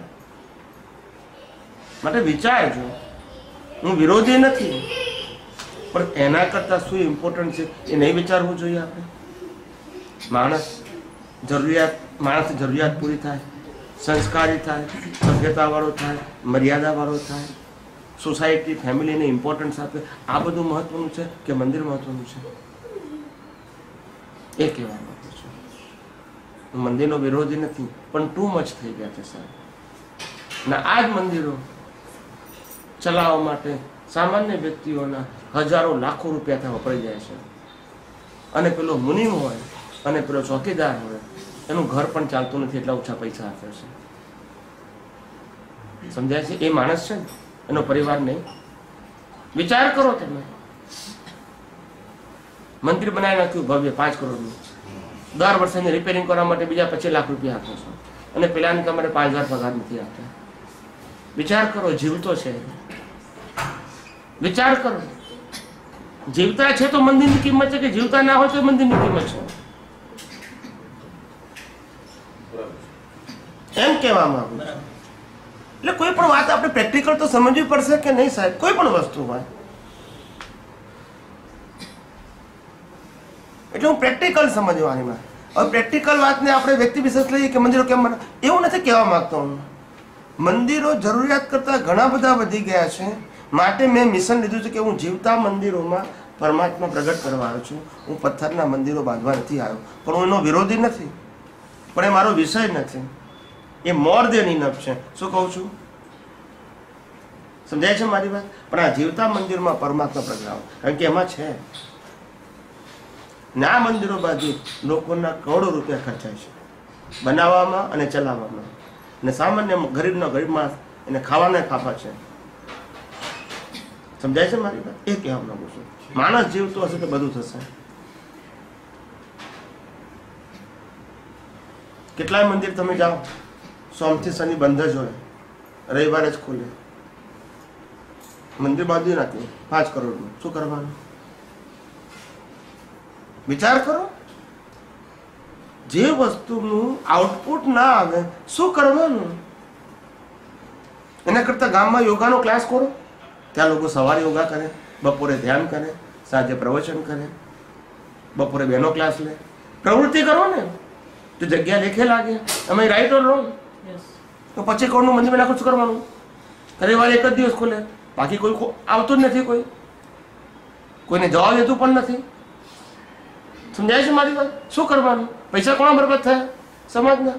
માટે વિચારજો. હું વિરોધી નથી, પણ એના કરતાં શું ઇમ્પોર્ટન્ટ છે એ નહીં વિચારવું જોઈએ આપણે? માણસ જરૂરિયાત માણસની જરૂરિયાત પૂરી થાય, સંસ્કારી થાય, સભ્યતાવાળો થાય, મર્યાદાવાળો થાય, સોસાયટી ફેમિલીને ઇમ્પોર્ટન્સ આપે. આ બધું મહત્વનું છે કે મંદિર મહત્વનું છે? એ કહેવા માંગુ છું. હું મંદિરનો વિરોધી નથી, પણ ટુ મચ થઈ ગયા છે સાહેબ. અને આ જ મંદિરો ચલાવવા માટે સામાન્ય વ્યક્તિઓના હજારો લાખો રૂપિયા ત્યાં વપરાઈ જાય છે. અને પેલો મુનિમ હોય અને પેલો ચોકીદાર હોય, એનું ઘર પણ ચાલતું નથી, એટલા ઓછા પૈસા આપે છે. સમજાય છે? એ માણસ છે ને, એનો પરિવાર નહીં. વિચાર કરો તમે. મંદિર બનાવી નાખ્યું ભવ્ય પાંચ કરોડનું, દર વર્ષે એને રિપેરિંગ કરવા માટે બીજા પચીસ લાખ રૂપિયા આપો છો, અને પેલાને તમારે પાંચ હજાર પગાર નથી આપતા. વિચાર કરો. જીવતો છે, વિચાર કરો. જીવતા છે તો મંદિરની કિંમત છે, કે જીવતા ના હોય તો મંદિરની કિંમત છે? એમ કહેવા માંગુ છું. એટલે કોઈ પણ વાત આપણે પ્રેક્ટિકલ તો સમજવી પડશે કે નહીં સાહેબ? કોઈ પણ વસ્તુ હોય એટલે હું પ્રેક્ટિકલ સમજવાની વાત. હવે પ્રેક્ટિકલ વાતને આપણે વ્યક્તિ વિશેષ લઈએ કે મંદિરો કેમ બને, એવું નથી કહેવા માંગતો હું. મંદિરો જરૂરિયાત કરતાં ઘણા બધા વધી ગયા છે. માટે મેં મિશન લીધું છે કે હું જીવતા મંદિરોમાં પરમાત્મા પ્રગટ કરવા આવ્યો છું. હું પથ્થરના મંદિરો બાંધવા નથી આવ્યો, પણ હું એનો વિરોધી નથી, પણ એ મારો વિષય નથી. એ મોર દેન ઇનફ છે. શું કહું છું? સમજાય છે મારી વાત? પણ આ જીવતા મંદિરમાં પરમાત્મા પ્રગટાવો, કારણ કે એમાં છે. ના મંદિરો બાંધી લોકોના કરોડો રૂપિયા ખર્ચાય છે બનાવવામાં અને ચલાવવામાં, અને સામાન્ય ગરીબનો ગરીબ માણસ એને ખાવાના ખાફા છે. સમજાય છે મારી વાત? એ કહેવા માંગુ છું. માણસ જીવતો હશે તો બધું થશે. કેટલાય મંદિર તમે જાઓ, સોમથી શનિ બંધ જ હોય, રવિવારે જ ખોલે. મંદિર બાંધી નાખ્યું પાંચ કરોડનું, શું કરવાનું? વિચાર કરો. જે વસ્તુનું આઉટપુટ ના આવે શું કરવાનું? એના કરતા ગામમાં યોગાનો ક્લાસ કરો. ત્યાં લોકો સવારે યોગા કરે, બપોરે ધ્યાન કરે, સાંજે પ્રવચન કરે, બપોરે બેનો ક્લાસ લે. પ્રવૃત્તિ કરો ને તો જગ્યા લેખે લાગે. અમે રાઈટ ઓર રોંગ? તો પચીસ કરોડનું મંદિર નાખો, શું કરવાનું? રવિવારે એક જ દિવસ ખોલે, બાકી કોઈ આવતું જ નથી, કોઈ કોઈને જવા દેતું પણ નથી. સમજાય છે મારી વાત? શું કરવાનું? પૈસા કોના બરબાદ થયા? સમાજના.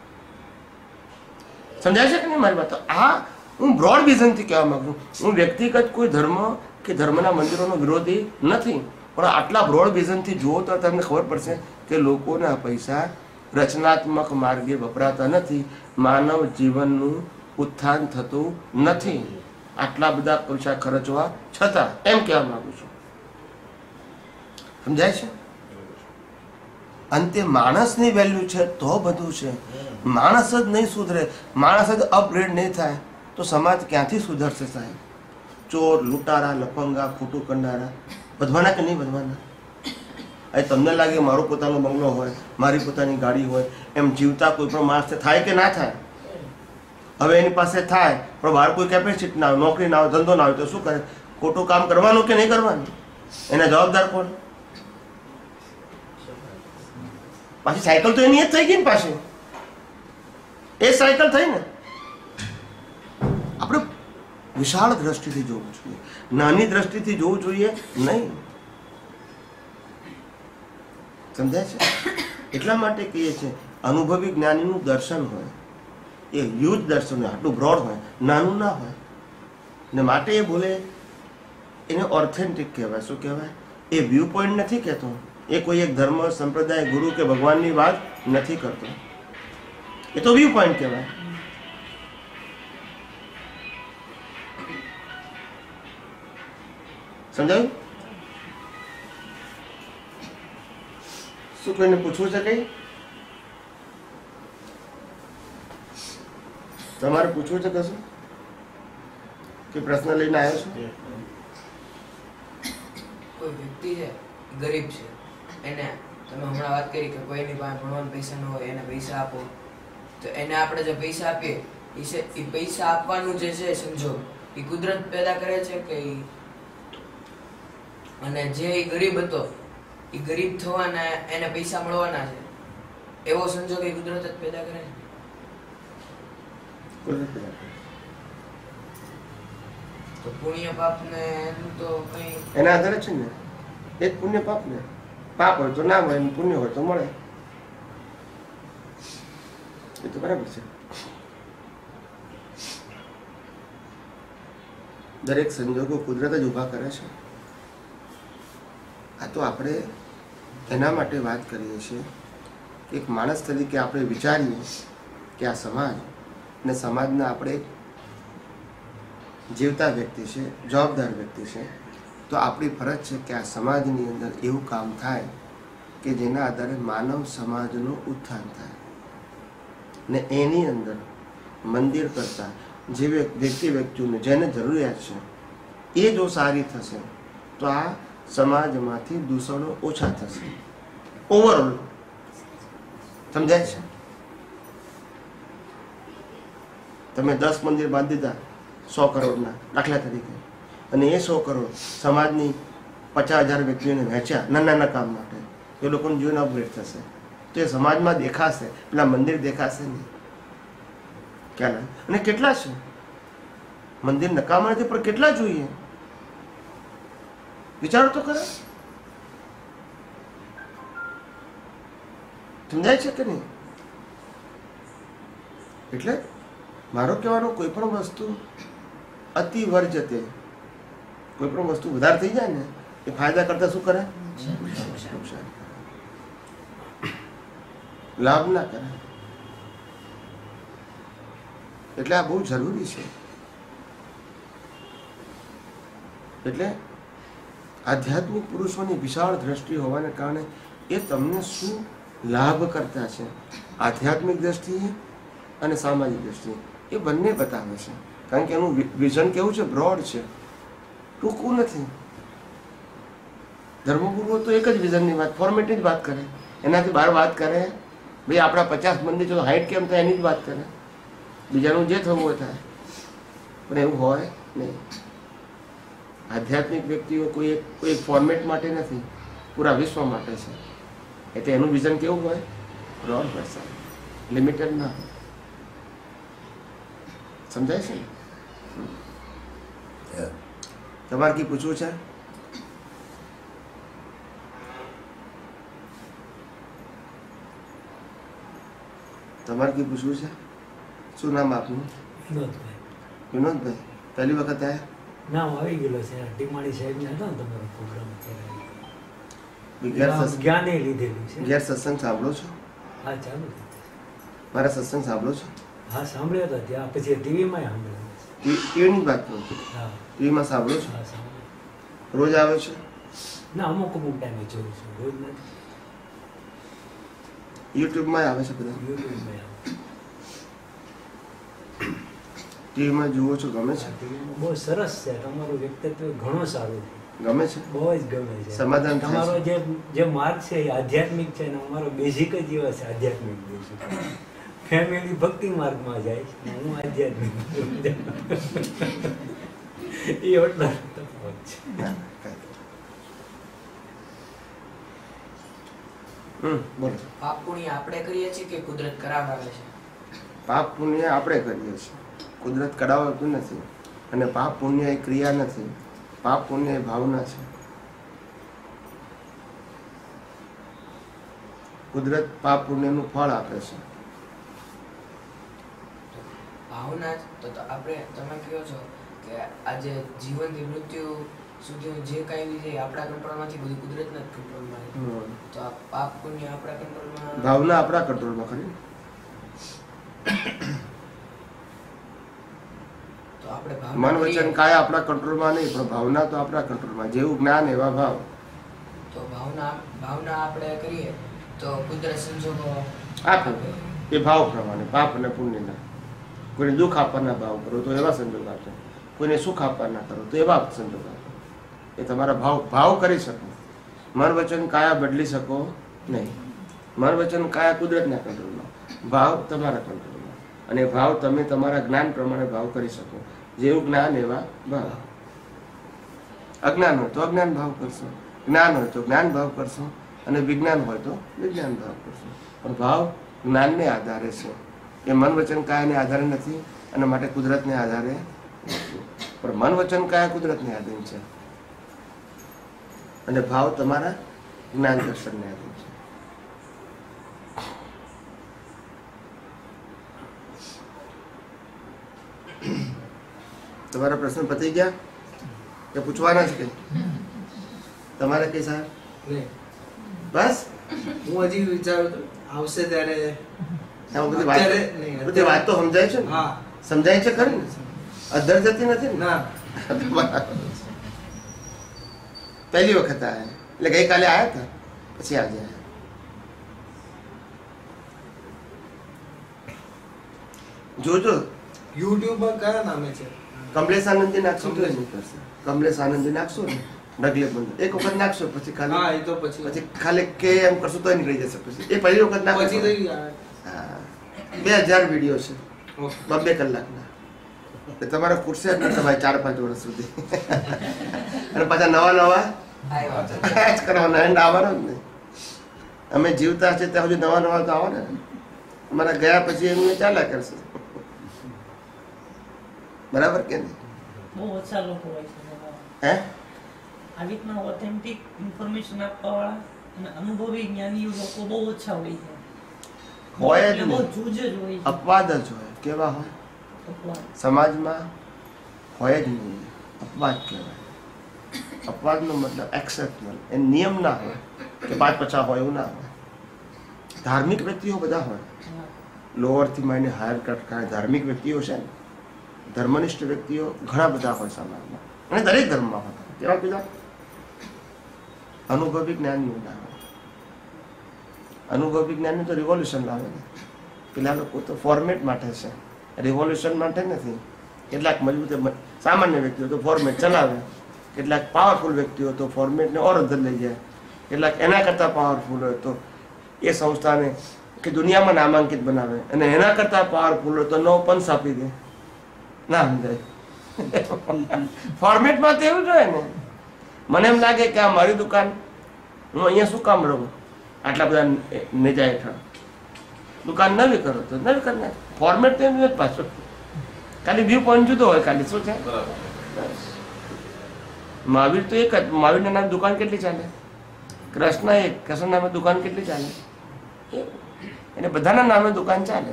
સમજાય છે કે નહીં મારી વાત? તો આ હું બ્રોડ વિઝનથી કહેવા માંગુ છું. હું વ્યક્તિગત કોઈ ધર્મ કે ધર્મના મંદિરોનો વિરોધી નથી, પણ આટલા બ્રોડ વિઝનથી જુઓ તો તમને ખબર પડશે કે લોકોના પૈસા રચનાત્મક માર્ગે વપરાતા નથી, માનવ જીવનનું ઉત્થાન થતું નથી આટલા બધા પૈસા ખર્ચવા છતાં. એમ કહેવા માંગુ છું. સમજાય છે? અંતે માણસની વેલ્યુ છે તો બધું છે. માણસ જ નહીં સુધરે, માણસ જ અપગ્રેડ નહીં થાય તો સમાજ ક્યાંથી સુધરશે સાહેબ? ચોર, લૂંટારા, લફંગા, ખોટું કરનારા વધવાના કે નહીં વધવાના? એ તમને લાગે મારો પોતાનો બંગલો હોય, મારી પોતાની ગાડી હોય, એમ જીવતા કોઈ પણ માણસને થાય કે ના થાય? હવે એની પાસે થાય પણ બહાર કોઈ કેપેસિટી ના હોય, નોકરી ના હોય, ધંધો ના હોય તો શું કરે? ખોટું કામ કરવાનું કે નહીં કરવાનું? એના જવાબદાર કોણ? પાછી સાયકલ તો એની જ થઈ ગઈ ને, પાછી એ સાયકલ થઈ ને. આપણે વિશાળ દ્રષ્ટિથી જોવું જોઈએ, નાની દ્રષ્ટિથી જોવું જોઈએ નહીં. સમજાય છે? એટલા માટે કહીએ છીએ અનુભવી જ્ઞાનીનું દર્શન હોય એ હ્યુજ દર્શન હોય, આટલું બ્રોડ હોય, નાનું ના હોય. ને માટે એ બોલે એને ઓથેન્ટિક કહેવાય. શું કહેવાય? એ વ્યૂ પોઈન્ટ નથી કહેતો, એ કોઈ એક ધર્મ, સંપ્રદાય, ગુરુ કે ભગવાનની વાત નથી કરતો, એ તો વ્યૂ પોઈન્ટ કહેવાય. સમજાયું? શું કોઈને પૂછવું છે? કઈ તમારે પૂછવું છે કશું કે પ્રશ્ન લઈને આવ્યો છો? કોઈ વ્યક્તિ છે ગરીબ છે, એને તમે હમણાં વાત કરી કે કોઈની પાસે ભણવાના પૈસા ન હોય, એને પૈસા આપો, તો એને આપણે જે પૈસા આપીએ એ પૈસા આપવાનું જે છે સંજોગ એ કુદરત પેદા કરે છે કે ઈ, અને જે ગરીબ હતો એ ગરીબ થવાના એને પૈસા મળવાના છે એવો સંજોગ એ કુદરત જ પેદા કરે છે. તો પુણ્ય પાપ ને એનું તો કઈ એના આધારે છે ને. એ જ પુણ્ય પાપ ને. પાપ હોય તો ના મળે, પુણ્ય હોય તો મળે. એ તો બરાબર છે. દરેક સંજોગો કુદરત જ ઊભા કરે છે. આ તો આપણે એના માટે વાત કરીએ છીએ. એક માણસ તરીકે આપણે વિચારીએ કે આ સમાજ ને સમાજના આપણે જીવતા વ્યક્તિ છે, જવાબદાર વ્યક્તિ છે, તો આપણી ફરજ છે કે આ સમાજની અંદર એવું કામ થાય કે જેના આધારે માનવ સમાજનું ઉત્થાન થાય. ને એની અંદર મંદિર કરતાં જે વ્યક્તિ વ્યક્તિઓને જેને જરૂરિયાત છે એ જો સારી થશે તો આ સમાજમાંથી દૂષણો ઓછા થશે ઓવરઓલ. સમજાય છે? તમે દસ મંદિર બાંધી દીધા સો કરોડના દાખલા તરીકે, અને એ સો કરોડ સમાજની પચાસ હજાર વ્યક્તિઓને વહેંચ્યા નાના નાના કામ માટે, એ લોકોનું જીવન અપગ્રેડ થશે તો એ સમાજમાં દેખાશે, પેલા મંદિર દેખાશે નહીં. ખ્યાલ? અને કેટલા છે મંદિર? નકામા નથી પણ કેટલા જોઈએ? વિચારો તો ખરા. સમજાય છે કે નહીં? એટલે મારો કહેવાનો કોઈ પણ વસ્તુ અતિ વર્જતે, કોઈ પણ વસ્તુ વધારે થઈ જાય ને એ ફાયદા કરતા શું કરે? લાભ ના કરે. એટલે આ બહુ જરૂરી છે. એટલે આધ્યાત્મિક પુરુષોની વિશાળ દ્રષ્ટિ હોવાને કારણે એ તમને શું લાભ કરતા છે આધ્યાત્મિક દ્રષ્ટિએ અને સામાજિક દ્રષ્ટિએ એ બંને બતાવે છે. કારણ કે એનું વિઝન કેવું છે? બ્રોડ છે, ટૂંકું નથી. ધર્મગુરુઓ તો એક જ વિઝનની વાત, ફોર્મેટની જ વાત કરે, એનાથી બહાર વાત કરે ભાઈ આપણા પચાસ મંદિર જો હાઈટ કેમ થાય એની જ વાત કરે, બીજાનું જે થવું હોય થાય. પણ એવું હોય નહીં. આધ્યાત્મિક વ્યક્તિઓ કોઈ એક કોઈ એક ફોર્મેટ માટે નથી, પૂરા વિશ્વ માટે છે. એટલે એનું વિઝન કેવું હોય? બ્રોડ હોય, લિમિટેડ ના હોય. સમજાય છે? તમારે કી પૂછવું છે? તમારે કઈ પૂછવું છે? શું નામ આપનું? વિનોદભાઈ. વિનોદભાઈ, પહેલી વખત આયા? નામ આવી ગયેલો છે ટીમાણી સાહેબ ને હતો ને તમારો પ્રોગ્રામ અત્યારે ઘેર નામ સત્સંગ- જ્ઞાને લીધેલું છે. ઘેર સત્સંગ સાંભળો છો? હા ચાલુ છે. મારા સત્સંગ સાંભળો છો? હા સાંભળ્યો હતો ત્યાં પછી ટીવીમાં સાંભળ્યો છે. ટીવીની જ વાત કરું છું. હા ટીવીમાં સાંભળો છો? હા સાંભળ્યો. રોજ આવે છે? ના અમુક અમુક ટાઈમે જોઉં છું રોજ નથી. યુટ્યુબમાં આવે છે બધા? યુટ્યુબમાં આવે. ટીવીમાં જુઓ છો, ગમે છે? આ ટીવીમાં બહુ સરસ છે તમારું વ્યક્તિત્વ ઘણું સારું છે. ગમે છે? બહુ જ ગમે છે. સમાધાન થાય તમારો છે? જે જે માર્ગ છે એ આધ્યાત્મિક છે અને અમારો બેઝિક જ એવો છે આધ્યાત્મિક બેઝિક. ફેમિલી ભક્તિ માર્ગમાં જાય છે અને હું આધ્યાત્મિક એ એટલો તફાવત છે. ના, ના, કાંઈ. હમ બોલો. પાપ પુણ્ય આપણે કરીએ છીએ કે કુદરત કરાવડાવે છે? પાપ પુણ્ય આપણે કરીએ છીએ, કુદરત કરાવતું નથી. અને પાપ પુણ્ય એ ક્રિયા નથી, પાપ પુણ્ય એ ભાવના છે. કુદરત પાપ પુણ્યનું ફળ આપે છે. ભાવના જ તો તો આપણે તમે કહો છો કે આજે જીવનથી મૃત્યુ સુધી જે કાંઈ બી છે એ આપણા કંટ્રોલમાંથી બધું કુદરતના જ કંટ્રોલમાં છે. હમ. તો આ પાપ પુણ્ય આપણા કંટ્રોલમાં ભાવના આપણા કંટ્રોલમાં ખરી. તો આપણે મન ભાવના વચન કરીએ કાયા આપણા કંટ્રોલમાં નહીં, પણ ભાવના તો આપણા કંટ્રોલમાં. જેવું જ્ઞાન એવા ભાવ. તો ભાવના ભાવના આપણે કરીએ તો કુદરત સંજોગો આપે એ ભાવ પ્રમાણે, પાપ અને પુણ્યના. કોઈને દુઃખ આપવાના ભાવ કરો તો એવા સંજોગ આપે, કોઈને સુખ આપવાના કરો તો એવા સંજોગ આપે. એ તમારા ભાવ ભાવ કરી શકો. મન વચન કાયા બદલી શકો નહીં. મન વચન કાયા કુદરતના કંટ્રોલમાં, ભાવ તમારા કંટ્રોલમાં. અને ભાવ તમે તમારા જ્ઞાન પ્રમાણે ભાવ કરી શકો. જેવું જ્ઞાન એવા ભાવ. અજ્ઞાન હોય તો અજ્ઞાન ભાવ કરશો, જ્ઞાન હોય તો જ્ઞાન ભાવ કરશો, અને વિજ્ઞાન હોય તો વિજ્ઞાન ભાવ કરશો. પણ ભાવ જ્ઞાનને આધારે છે, એ મન વચન કાયાને આધારે નથી, અને માટે કુદરતને આધારે નથી. પણ મન વચન કાયા કુદરતને આધીન છે, અને ભાવ તમારા જ્ઞાન દર્શનને આધીન છે. તમારા પ્રશ્ન પતી ગયા કે પૂછવાના છે કઈ? તમારે કઈ સાહેબ? નહીં. બસ હું હજી વિચારું તો આવશે ત્યારે આમાં બધી વાત અત્યારે નહીં, બધી વાત તો સમજાય છે ને? હા સમજાય છે ખરી ને? અધર જતી નથી ને? ના બરાબર. પહેલી વખત આયા એટલે ગઈકાલે આયા હતા, પછી આજે આયા. જોજો યુટ્યુબ પર કયા નામે છે? કમલેશ આનંદી નાખશો તો જ નીકળશે. કમલેશ આનંદી નાખશો ને ડગલે બંધ એક વખત નાખશો, પછી હા ખાલી એ તો પછી પછી ખાલી કે એમ કરશો તો નીકળી જશે. પછી એ પહેલી વખત નાખો. પછી થઈ ગયા. હા, બે હજાર વિડીયો છે ઓકે. બબ્બે કલાકના. એટલે તમારે ખુરશે જ નહીં તમારે ચાર પાંચ વર્ષ સુધી. અને પાછા નવા નવા આવ્યા છે. જ કરવાના, એન્ડ આવવાનો જ નહીં. અમે જીવતા છે ત્યાં સુધી નવા નવા તો આવો ને. અમારા ગયા પછી એમને ચાલ્યા કરશે. બરાબર કે નહીં? બહુ ઓછા લોકો હોય છે જેમાં હે આવી રીતના ઓથેન્ટિક ઇન્ફોર્મેશન આપવાવાળા અને અનુભવી જ્ઞાનીઓ લોકો બહુ ઓછા હોય છે. હોય જ એટલે બહુ નહીં. જૂજ જ હોય છે. અપવાદ જ હોય. કેવા હોય? અપવાદ. સમાજમાં હોય જ નહીં, અપવાદ કહેવાય. અપવાદનો મતલબ એક્સેપ્શનલ, એ નિયમ ના હોય કે પાંચ પચાસ હોય એવું ના હોય. ધાર્મિક વ્યક્તિઓ બધા હોય, હા. લોઅરથી માંડીને હાયર કટ ધાર્મિક વ્યક્તિઓ છે ને, ધર્મનિષ્ઠ વ્યક્તિઓ ઘણા બધા હોય સમાજમાં, અને દરેક ધર્મમાં હોય. કેવા કીધા? અનુભવી જ્ઞાનીઓ ના હોય. અનુભવી જ્ઞાની તો રિવોલ્યુશન લાવે ને. પેલા લોકો તો ફોર્મેટ માટે છે, રિવોલ્યુશન માટે નથી. કેટલાક મજબૂત સામાન્ય વ્યક્તિઓ તો ફોર્મેટ ચલાવે, કેટલાક પાવરફુલ વ્યક્તિઓ તો ફોર્મેટને ઓર અંદર લઈ જાય, કેટલાક એના કરતાં પાવરફુલ હોય તો એ સંસ્થાને કે દુનિયામાં નામાંકિત બનાવે, અને એના કરતાં પાવરફુલ હોય તો નવ પંચ આપી દે. ના સમજાય. ફોર્મેટમાં તો એવું જ હોય ને. મને એમ લાગે કે આ મારી દુકાન, હું અહીંયા શું કામ રહું આટલા બધા નેજા હેઠળ? દુકાન નવી કરો તો નવી કરી નાખ. ફોર્મેટ તો એમ જ પાછું, ખાલી વ્યૂ પોઈન્ટ જુદો હોય. ખાલી શું છે? મહાવીર તો એક જ. મહાવીરના નામે દુકાન કેટલી ચાલે? કૃષ્ણ એક. કૃષ્ણ નામે દુકાન કેટલી ચાલે? એને બધાના નામે દુકાન ચાલે.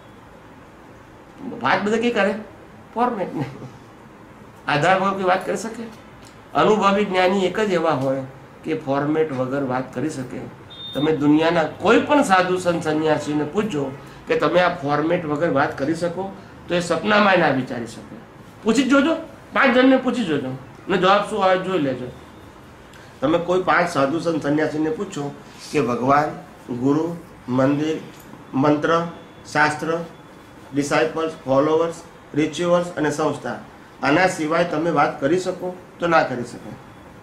વાત બધા કઈ કરે? ફોર્મેટ ને આધાર વગર કોઈ વાત કરી શકે? અનુભવી જ્ઞાની એક જ એવા હોય કે ફોર્મેટ વગર વાત કરી શકે. તમે દુનિયાના કોઈ પણ સાધુ સંત સંન્યાસીને પૂછજો કે તમે આ ફોર્મેટ વગર વાત કરી શકો, તો એ સપનામાં ના વિચારી શકે. પૂછી જ જોજો, પાંચ જણને પૂછી જોજો ને જવાબ શું આવે જોઈ લેજો. તમે કોઈ પાંચ સાધુ સંત સંન્યાસીને પૂછો કે ભગવાન, ગુરુ, મંદિર, મંત્ર, શાસ્ત્ર, ડિસાઇપલ્સ, ફોલોવર્સ, રિચ્યુઅલ્સ અને સંસ્થા, આના સિવાય તમે વાત કરી શકો? તો ના કરી શકે.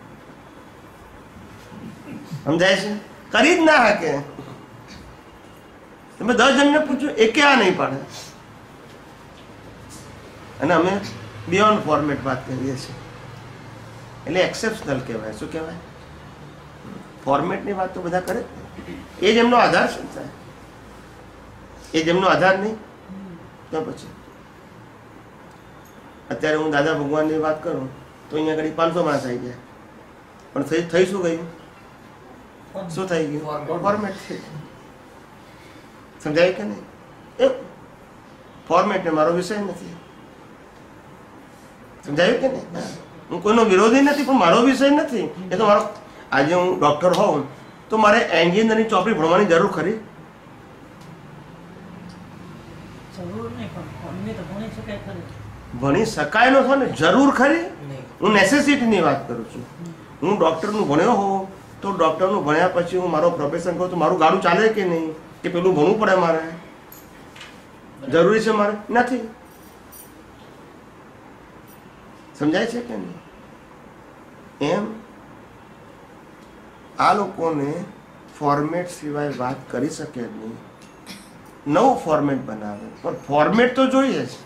સમજાય છે? કરી જ ના શકે. તમે દસ જણને પૂછો, એકે આ નહીં પાડે. અને અમે બિયોન્ડ ફોર્મેટ વાત કરીએ છીએ, એટલે એક્સેપ્શનલ કહેવાય. શું કહેવાય? ફોર્મેટની વાત તો બધા કરે, એ જ એમનો આધાર શું થાય? એ જ એમનો આધાર નહીં તો પછી અત્યારે હું દાદા ભગવાનની વાત કરું તો અહીંયા આગળ પાંચસો માણસ આવી ગયા, પણ થઈ થઈ શું ગયું? શું થઈ ગયું? ફોર્મેટ થઈ ગયું. સમજાય કે નહીં? એ ફોર્મેટ ને મારો વિષય નથી. સમજાયું કે નહીં? હું કોઈનો વિરોધી નથી, પણ મારો વિષય નથી. એ તો મારો, આજે હું ડોક્ટર હોઉં તો મારે એન્જિનિયરની ચોપડી ભણવાની જરૂર ખરી? ભણી શકાય નો ને જરૂર ખરી? હું નેસેસિટીની વાત કરું છું. હું ડોક્ટરનું ભણ્યો હોઉં તો ડોક્ટરનું ભણ્યા પછી હું મારો પ્રોફેશન કરું તો મારું ગાડું ચાલે કે નહીં? કે પેલું ભણવું પડે મારે? જરૂરી છે મારે? નથી. સમજાય છે કે નહીં? એમ આ લોકોને ફોર્મેટ સિવાય વાત કરી શકે નહીં. નવું ફોર્મેટ બનાવે, પણ ફોર્મેટ તો જોઈએ જ.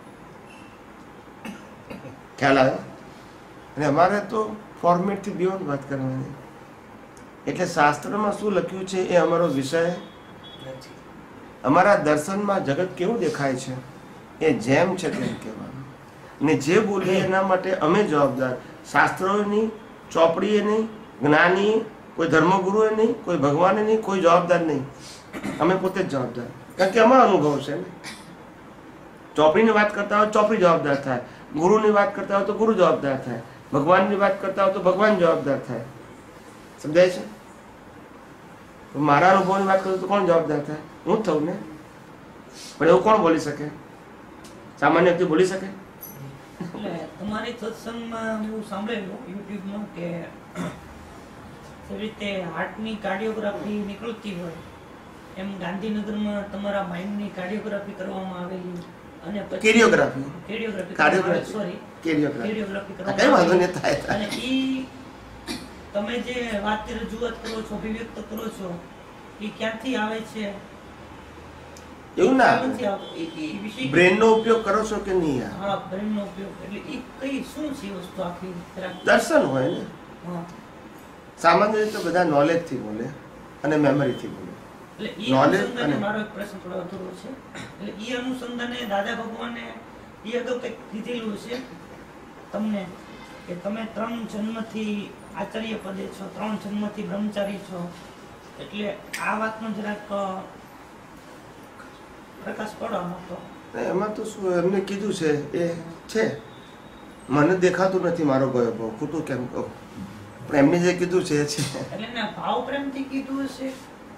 ખ્યાલ આવે? અને અમારે તો ફોર્મેટથી બિયોન્ડ વાત કરવાની. એટલે શાસ્ત્રમાં શું લખ્યું છે એ અમારો વિષય નથી. અમારા દર્શનમાં જગત કેવું દેખાય છે એ જેમ છે તેમ કહેવાનું, ને જે બોલીએ એના માટે અમે જવાબદાર. શાસ્ત્રોની ચોપડીએ નહીં, જ્ઞાની, કોઈ ધર્મગુરુએ નહીં, કોઈ ભગવાને નહીં, કોઈ જવાબદાર નહીં. અમે પોતે જ જવાબદાર, કારણ કે અમારો અનુભવ છે ને. ચોપડીની વાત કરતા હોય ચોપડી જવાબદાર થાય, ગુરુની વાત કરતા હોય તો ગુરુ જવાબદાર થાય, ભગવાનની વાત કરતા હોય તો ભગવાન જવાબદાર થાય. સમજાય છે? મારા અનુભવની વાત કરું તો કોણ જવાબદાર થાય? હું જ થઉં ને. પણ એવું કોણ બોલી શકે? સામાન્ય વ્યક્તિ બોલી શકે? એટલે તમારી સત્સંગમાં હું સાંભળેલું યુટ્યુબમાં કે એવી રીતે હાર્ટની કાર્ડિયોગ્રાફી નીકળતી હોય એમ ગાંધીનગરમાં તમારા માઇન્ડની કાર્ડિયોગ્રાફી કરવામાં આવેલી અને પછી કેરિયોગ્રાફી કેરિયોગ્રાફી કાર્ડિયોગ્રાફી સોરી કેરિયોગ્રાફી કેરિયોગ્રાફી કઈ કરવામાં વાંધો નહીં આવેલી. થાય. અને ઈ તમે જે વાત રજૂઆત કરો છો, અભિવ્યક્ત કરો છો, એ ક્યાંથી આવે છે? એવું ના ક્યાંથી આવે? એ- એ વિશે બ્રેન નો ઉપયોગ કરો છો કે નહીં? યાર હા, બ્રેનનો ઉપયોગ એટલે એ કઈ શું છે એ વસ્તુ આખી જરાક? દર્શન હોય ને. હા, સામાન્ય રીતે બધા નોલેજ થી બોલે અને મેમરી થી બોલે. એટલે ઈ Knowledge અનુસંધાને અને- મારો એક પ્રશ્ન થોડો અધૂરો છે. એટલે ઈ અનુસંધાને દાદા ભગવાને ઈ અગાઉ કંઈક કીધેલું છે તમને કે તમે ત્રણ જન્મથી આચાર્ય પદે છો, ત્રણ જન્મથી બ્રહ્મચારી છો. એટલે આ વાતનો જરાક અ, પ્રકાશ પડવા માંગતો. ને એમાં તો શું એમને કીધું છે એ છે. મને દેખાતું નથી મારો ગયો ભાવ, ખોટું કેમ કહું, પણ એમને જે કીધું છે એ છે. એટલે એને ભાવ પ્રેમથી કીધું હશે.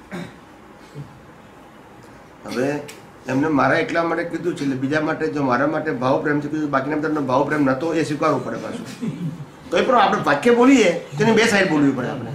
હવે એમને મારા એટલા માટે કીધું છે, એટલે બીજા માટે જો મારા માટે ભાવ પ્રેમથી કીધું, બાકીના બધાનો ભાવ પ્રેમ નતો એ સ્વીકારવું પડે પાછું. તો પણ આપણે વાક્ય બોલીએ તેની બે સાઈડ બોલવી પડે આપણે.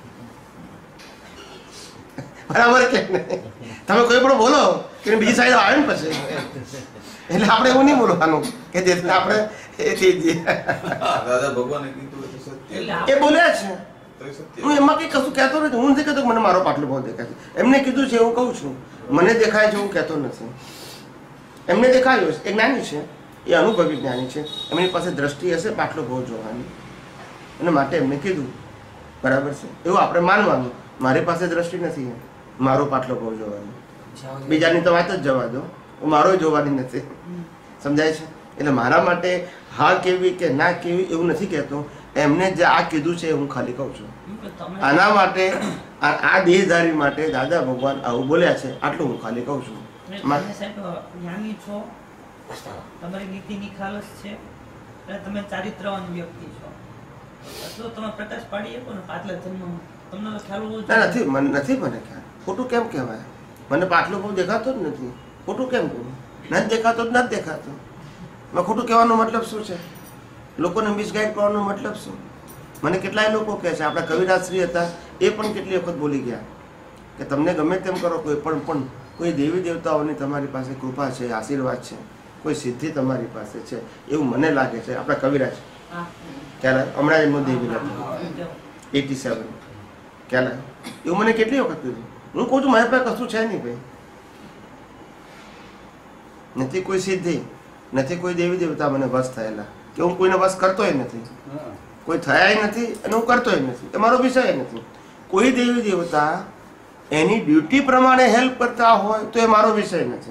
બરાબર કે નહીં? તમે કોઈ પણ બોલો કે બીજી સાઈડ આવે ને પછી, એટલે આપણે એવું નહીં બોલવાનું કે જેથી આપણે એ થઈ જઈએ. દાદા ભગવાને કીધું એ તો સત્ય. એટલે એ બોલ્યા છે. તો એ સત્ય. હું એમાં કઈ કશું કહેતો નથી. હું નથી કહેતો કે મને મારો પાટલો ભાવ દેખાય છે. એમને કીધું છે હું કહું છું. મને દેખાય છે હું કહેતો નથી. એમને દેખાયું છે. એ જ્ઞાની છે, એ અનુભવી જ્ઞાની છે. એમની પાસે દ્રષ્ટિ હશે પાટલો ભાવ જોવાની, અને માટે એમને કીધું. બરાબર છે? એવું આપણે માનવાનું. મારી પાસે દ્રષ્ટિ નથી મારો પાટલો ભાવ જોવાનો. બીજાની તો વાત જ જવા દો, મારો જોવાની નથી. સમજાય છે? એટલે મારા માટે હા કેવી કે ના કેવી એવું નથી કહેતો. એમને જે આ કીધું છે એ હું ખાલી કહું છું. કે તમે આના માટે આ આ દેહધારી માટે દાદા ભગવાન આવું બોલ્યા છે, આટલું હું ખાલી કહું છું. તમે સાહેબ જ્ઞાની છો, તમારી નીતિ નિખાલસ છે અને તમે ચારિત્રવાન વ્યક્તિ છો, એટલો તમે પ્રકાશ પાડી શકો ને પાછલા જન્મમાં તમને તો ખ્યાલ હોવો ના જોઈએ. નથી, મને નથી મને ખ્યાલ. ખોટું કેમ કહેવાય? મને પાટલો બહુ દેખાતો જ નથી. ખોટું કેમ કહું? નથી દેખાતો જ નથી દેખાતો. મેં ખોટું કહેવાનો મતલબ શું છે? લોકોને મિસગાઈડ કરવાનો મતલબ શું? મને કેટલાય લોકો કહે છે, આપણા કવિરાજશ્રી હતા એ પણ કેટલી વખત બોલી ગયા કે તમને ગમે તેમ કરો, કોઈ પણ પણ કોઈ દેવી દેવતાઓની તમારી પાસે કૃપા છે, આશીર્વાદ છે, કોઈ સિદ્ધિ તમારી પાસે છે એવું મને લાગે છે. આપણા કવિરાજ હા. ખ્યાલ આવ્યો? હમણાં એમનો દેવી નથી એટી સેવન ખ્યાલ આવ્યો? એવું મને કેટલી વખત કીધું. હું કહું છું મારી પાસે કશું છે નહીં ભાઈ, નથી કોઈ સિદ્ધિ, નથી કોઈ દેવી દેવતા મને વશ થયેલા, કે હું કોઈને વશ કરતોય નથી, કોઈ થયા નથી અને હું કરતોય નથી, એ મારો વિષય નથી. કોઈ દેવી દેવતા એની ડ્યુટી પ્રમાણે હેલ્પ કરતા હોય તો એ મારો વિષય નથી,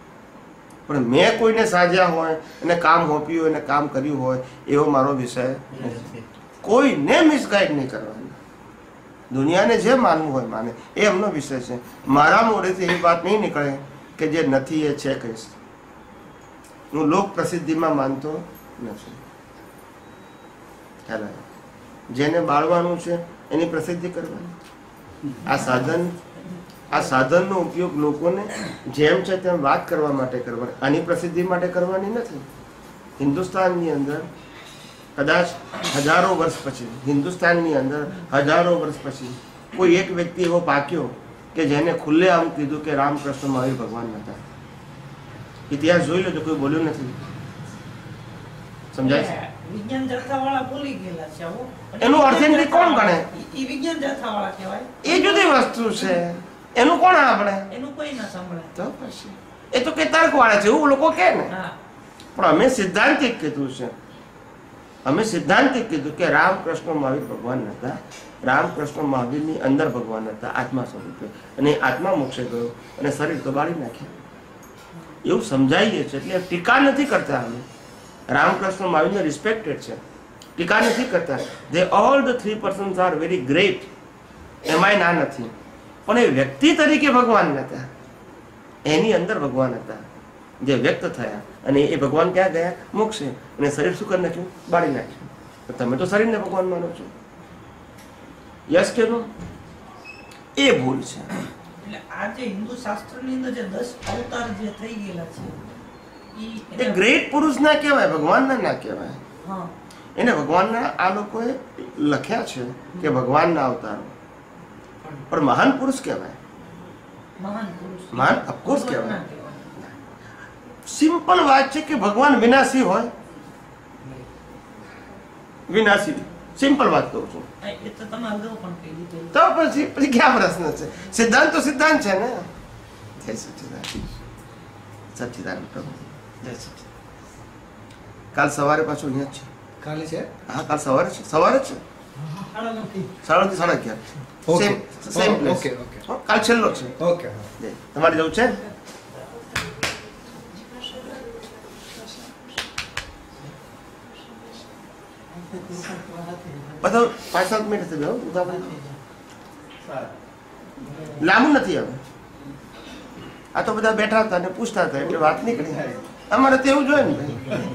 પણ મેં કોઈને સાજ્યા હોય અને કામ હોપ્યું હોય અને કામ કર્યું હોય એવો મારો વિષય નથી. કોઈને મિસગાઈડ નહીં કરવાની, દુનિયાને જે માનવું હોય માને, એ એમનો વિષય છે. મારા મોઢેથી એવી વાત નહીં નીકળે કે જે નથી એ છે કહીશ. હું લોક પ્રસિદ્ધિમાં માનતો નથી. ખ્યાલ આવ્યો? જેને બાળવાનું છે એની પ્રસિદ્ધિ કરવાની. આ સાધન આ સાધનનો ઉપયોગ લોકોને જેમ છે તેમ વાત કરવા માટે કરવાની, આની પ્રસિદ્ધિ માટે કરવાની નથી. હિન્દુસ્તાનની અંદર કદાચ હજારો વર્ષ પછી, હિન્દુસ્તાનની અંદર હજારો વર્ષ પછી કોઈ એક વ્યક્તિ એવો પાક્યો કે જેને ખુલ્લે આમ કીધું કે રામકૃષ્ણ મહાવીર ભગવાન હતા. ઇતિહાસ જોઈ લો તો કોઈ બોલ્યું નથી. સમજાય છે? વિજ્ઞાન જથ્થાવાળા બોલી ગયેલા છે આવો. એનું authentic કોણ ગણે? ઈ વિજ્ઞાન જથ્થાવાળા કહેવાય. એ જુદી વસ્તુ છે, એનું કોણ આપણે? એનું કોઈ ના સાંભળે. તો પછી એ તો કે તર્ક વાળા છે એવું લોકો કહે ને. હા. પણ અમે સિદ્ધાંતિક કીધું છે, અમે સિદ્ધાંતિક કીધું કે રામકૃષ્ણ મહાવીર ભગવાન હતા. રામકૃષ્ણ મહાવીરની અંદર ભગવાન હતા આત્મા સ્વરૂપે, અને આત્મા મોક્ષે ગયો અને શરીર તો બાળી નાખ્યા. એવું સમજાઈએ છે, એટલે ટીકા નથી કરતા. અમે રામકૃષ્ણ મહાવીરને રિસ્પેક્ટેડ છે, ટીકા નથી કરતા. They all the three persons are very great, એમાંય ના નથી, પણ એ વ્યક્તિ તરીકે ભગવાન હતા. એની અંદર ભગવાન હતા જે વ્યક્ત થયા, અને એ ભગવાન ક્યાં ગયા? મોક્ષે. અને શરીર શું કરી નાખ્યું? બાળી નાખ્યું. તો તમે તો શરીરને ભગવાન માનો છો. યસ કે નો? એ ભૂલ છે. એટલે આ જે હિન્દુ શાસ્ત્રની અંદર જે દસ અવતાર જે થઈ ગયેલા છે ઈ એ ગ્રેટ પુરુષ ના કહેવાય, ભગવાનના ના કહેવાય. હા. એને ભગવાનના આ લોકોએ લખ્યા છે કે ભગવાનના અવતારો, પણ મહાન પુરુષ કહેવાય. મહાન પુરુષ. મહાન અફકોર્સ ભગવાન ના કહેવાય. કહેવાય. સિમ્પલ વાત છે કે ભગવાન વિનાશી હોય? વિનાશી. સિમ્પલ વાત કહું છું. હા, એ તો તમે અગાઉ પણ કહી દીધું. તો પછી પછી ક્યાં પ્રશ્ન છે? સિદ્ધાંત તો સિદ્ધાંત છે ને. જય સચ્ચિદાનંદ. સચ્ચિદાનંદ પ્રભુ. જય સચ્ચિદાનંદ. કાલ સવારે પાછું અહીંયા જ છે. ખાલી છે? હા, કાલ સવારે છે. સવારે જ છે. સાડા નવથી. સાડા નવથી સાડા અગિયાર. Okay. Same same place. Okay, okay. હો, કાલ છેલ્લો છે. ઓકે. જય. તમારે જવું છે? બધા પાંચ સાત મિનિટ થઈ ગયો. લાંબુ નથી હવે. આ તો બધા બેઠા હતા ને પૂછતા હતા એટલે વાત નીકળી. અમારે તો એવું જોઈએ ને ભાઈ.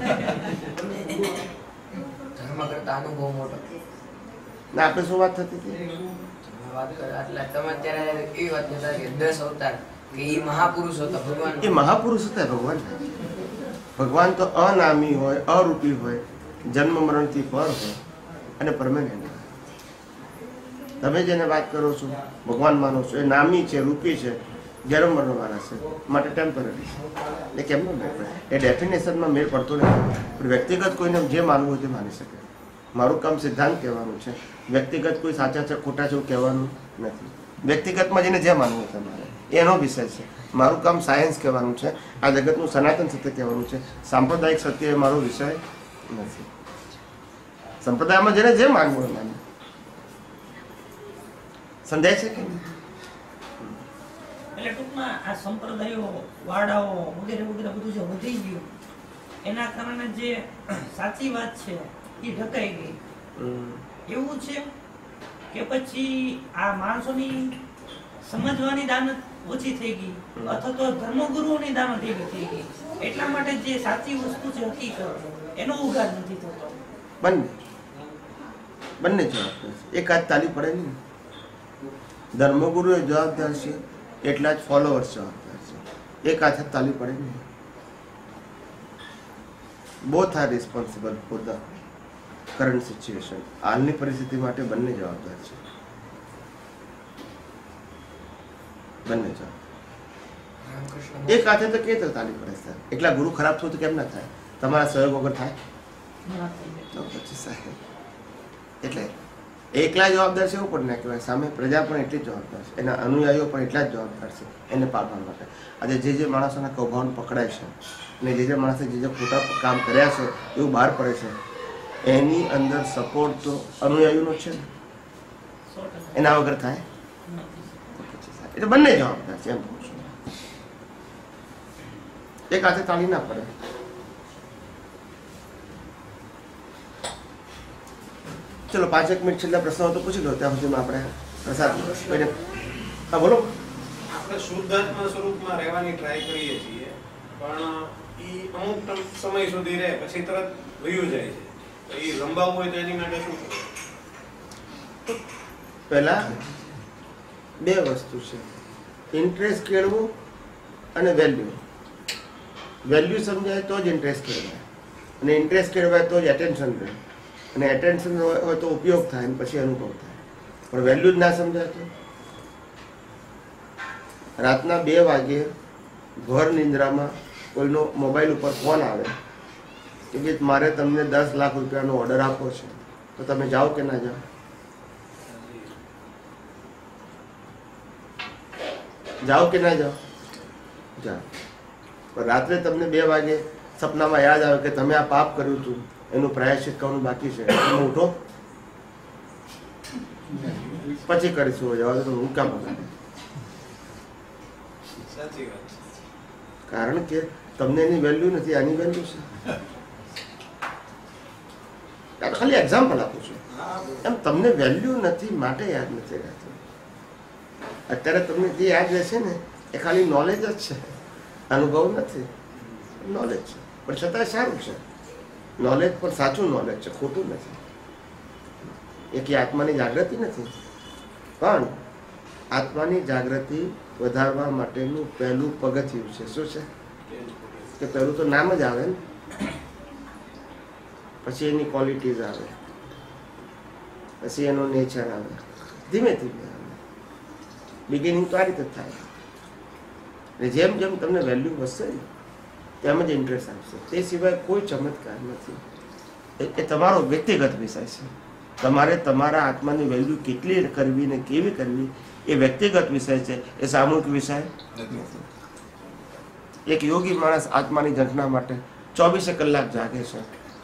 ધર્મ કરતા અનુભવ મોટો. ને આપણે શું વાત થતી હતી? તમે વાત કરો એટલે તમે અત્યારે એવી વાત કરતા કે દસ અવતાર કે એ મહાપુરુષ હતા ભગવાન. એ મહાપુરુષ હતા ભગવાન. ભગવાન તો અનામી હોય, અરૂપી હોય, જન્મ મરણથી પર હોય અને પરમેનન્ટ. તમે જેને વાત કરો છો ભગવાન માનો છો એ નામી છે, રૂપી છે, જન્મ મરણ વાળા છે, માટે ટેમ્પરરી છે. એ કેમનો મેળ પડે? એ ડેફિનેશનમાં મેળ પડતો નથી. પણ વ્યક્તિગત કોઈને જે માનવું હોય તે માની શકે. મારું કામ સિદ્ધાંત કહેવાનું છે, વ્યક્તિગત કોઈ સાચા છે ખોટા છે એવું કહેવાનું નથી. વ્યક્તિગતમાં જેને જે માનવું હોય તે માને, એનો વિષય છે. મારું કામ સાયન્સ કહેવાનું છે, આ જગતનું સનાતન સત્ય કહેવાનું છે. સાંપ્રદાયિક સત્ય એ મારો વિષય નથી. સંપ્રદાયમાં જેને જે માનવું હોય માને. સમજાય છે કે નહીં? એટલે ટૂંકમાં આ સંપ્રદાયો, વાડાઓ વગેરે વગેરે બધું જે વધી ગયું એના કારણે જે સાચી વાત છે એ ઢકાઈ ગઈ. હમ. એવું છે કે પછી આ માણસોની સમજવાની દાનત ઓછી થઈ ગઈ અથવા તો ધર્મગુરુઓની દાનત એવી થઈ ગઈ એટલા માટે જે સાચી વસ્તુ છે હકીકત એનો ઉગાડ નથી થતો. બંને બંને જવાબદાર છે. એક હાથ તાલી પડે નહીં. ધર્મગુરુ એ જવાબદાર છે, એટલા જ ફોલોઅર્સ જવાબદાર છે. એક હાથે તાલી પડે નહીં. Both are responsible for the current situation. હાલની પરિસ્થિતિ માટે બંને જવાબદાર છે. બંને જવાબ રામકૃષ્ણ એક હાથે તો કેવી રીતે તાલી પડે સર? એકલા ગુરુ ખરાબ થયું તો કેમ ના થાય? તમારા સહયોગ વગર થાય ના થઈ જાય. તો પછી સાહેબ એટલે એકલા જવાબદાર છે એવું પણ ના કહેવાય. સામે પ્રજા પણ એટલી જ જવાબદાર છે, એના અનુયાયીઓ પણ એટલા જ જવાબદાર છે એને પાડવા માટે. આજે જે જે માણસોના કૌભાંડ પકડાય છે અને જે જે માણસે જે જે ખોટા કામ કર્યા છે એવું બહાર પડે છે, એની અંદર સપોર્ટ તો અનુયાયીનો જ છે ને. સો ટકા એના વગર થાય નથી. તો પછી સાહેબ એટલે બંને જવાબદાર છે એમ કહું છું. એક હાથે તાળી ના પડે. ચલો પાંચેક મિનિટ છેલ્લા પ્રશ્નો તો પૂછી લો, ત્યાં સુધીમાં આપણે પ્રસાદ કોઈને હા બોલો. આપણે શુદ્ધાત્મા સ્વરૂપમાં રહેવાની ટ્રાય કરીએ છીએ, પણ ઈ અમુક ટમ- સમય સુધી રહે પછી તરત વયું જાય છે. તો ઈ લંબાવવું હોય તો એની માટે શું કરવું? પહેલા બે વસ્તુ છે, ઇન્ટરેસ્ટ કેળવું અને વેલ્યુ. વેલ્યુ સમજાય તો જ ઇન્ટરેસ્ટ કેળવાય, અને ઇન્ટરેસ્ટ કેળવાય તો જ એટેન્શન રહે, અને એટેન્શન હોય તો ઉપયોગ થાય અને પછી અનુભવ થાય. પણ વેલ્યુ જ ના સમજાય તો રાતના બે વાગે ઘર નિંદ્રામાં કોઈનો મોબાઈલ ઉપર ફોન આવે કે ભાઈ મારે તમને દસ લાખ રૂપિયાનો ઓર્ડર આપવો છે, તો તમે જાઓ કે ના જાઓ? જાઓ કે ના જાઓ? જાઓ. પણ રાત્રે તમને બે વાગે સપનામાં યાદ આવે કે તમે આ પાપ કર્યું હતું, એનું પ્રાયશ્ચિત કરવાનું બાકી છે, તમે ઉઠો પછી કરીશું, જવા દો, હું કામ કરું? સાચી વાત છે. કારણ કે તમને એની વેલ્યુ નથી, આની વેલ્યુ છે. આ તો ખાલી એક્ઝામ્પલ આપું છું. એમ તમને વેલ્યુ નથી માટે યાદ નથી રહેતું. અત્યારે તમને જે યાદ રહેશે ને એ ખાલી નોલેજ જ છે, અનુભવ નથી. નોલેજ છે પણ છતાં સારું છે. નોલેજ પણ સાચું નોલેજ છે, ખોટું નથી. એક એ આત્માની જાગૃતિ નથી, પણ આત્માની જાગૃતિ વધારવા માટેનું પહેલું પગથિયું છે. શું છે? કે પહેલું તો નામ જ આવે ને, પછી એની ક્વોલિટીઝ આવે, પછી એનો નેચર આવે, ધીમે ધીમે આવે. બિગિનિંગ તો આ રીતે થાય. અને જેમ જેમ તમને વેલ્યુ વધશે ને તેમ જ ઇન્ટરેસ્ટ આવશે. તે સિવાય કોઈ ચમત્કાર નથી. એ એ તમારો વ્યક્તિગત વિષય છે. તમારે તમારા આત્માની વેલ્યુ કેટલી કરવી ને કેવી કરવી એ વ્યક્તિગત વિષય છે, એ સામૂહિક વિષય નથી. એક યોગી માણસ આત્માની ઝંખના માટે ચોવીસે કલાક જાગે છે,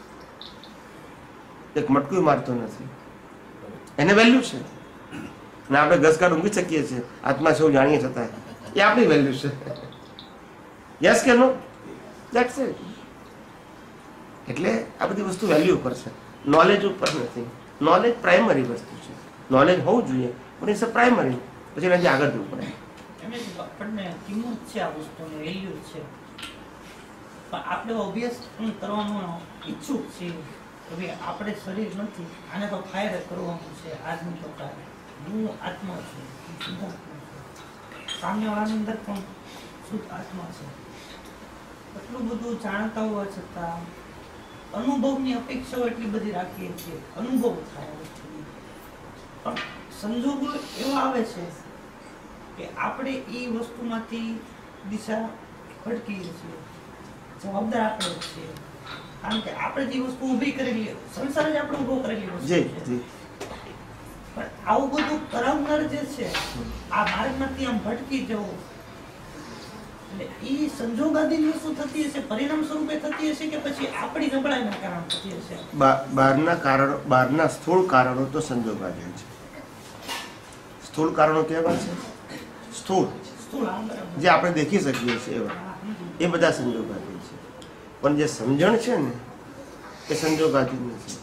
એક મટકું મારતો નથી. એને વેલ્યુ છે. અને આપણે ઘસકાટ ઊંઘી શકીએ છીએ, આત્મા સૌ જાણીએ છતાં એ આપણી વેલ્યુ છે. યસ કે નો? That's it. એટલે આ બધી વસ્તુ વેલ્યુ ઉપર છે, નોલેજ ઉપર નથી. નોલેજ પ્રાઇમરી વસ્તુ છે, નોલેજ હોવું જોઈએ, પણ ઇટ્સ અ પ્રાઇમરી. પછી એનાથી આગળ જવું પડે. એમ જ આપણને કિંમત છે, આ વસ્તુની વેલ્યુ છે, પણ આપણે અભ્યાસ પણ કરવાનો ઈચ્છુક છીએ કે ભાઈ આપણે શરીર નથી, આને તો ફાયર કરવાનું છે. આજની પ્રકાર હું આત્મા છું, હું શુદ્ધ આત્મા છું, સામ્યવાળાની અંદર પણ શુદ્ધ આત્મા છે. એટલું બધું જાણતા હોવા છતાં અનુભવની અપેક્ષાઓ એટલી બધી રાખીએ છીએ, અનુભવ થાય વસ્તુની. પણ સંજોગો એવા આવે છે કે આપણે એ વસ્તુમાંથી દિશા ભટકીએ છીએ. જવાબદાર આપણે જ છીએ, કારણ કે આપણે જે વસ્તુ ઊભી કરેલી, સંસાર જ આપણે ઊભો કરેલી વસ્તુ જી છે. જી પણ આવું બધું કરાવનાર જે છે, આ માર્ગમાંથી આમ ભટકી જવું, એટલે ઈ સંજોગાદીની વસ્તુ થતી હશે, પરિણામ સ્વરૂપે થતી હશે કે પછી આપણી નબળાઈના કારણે થતી હશે? બા- બહારના કારણો, બહારના સ્થૂળ કારણો તો સંજોગાધીન છે. સ્થૂળ કારણો કેવા છે? સ્થૂળ સ્થૂળ આમ બરાબર. જે આપણે દેખી શકીએ છીએ એવા, હા, સમજી. એ બધા સંજોગાધીન છે. પણ જે સમજણ છે ને એ સંજોગાધીન નથી. એ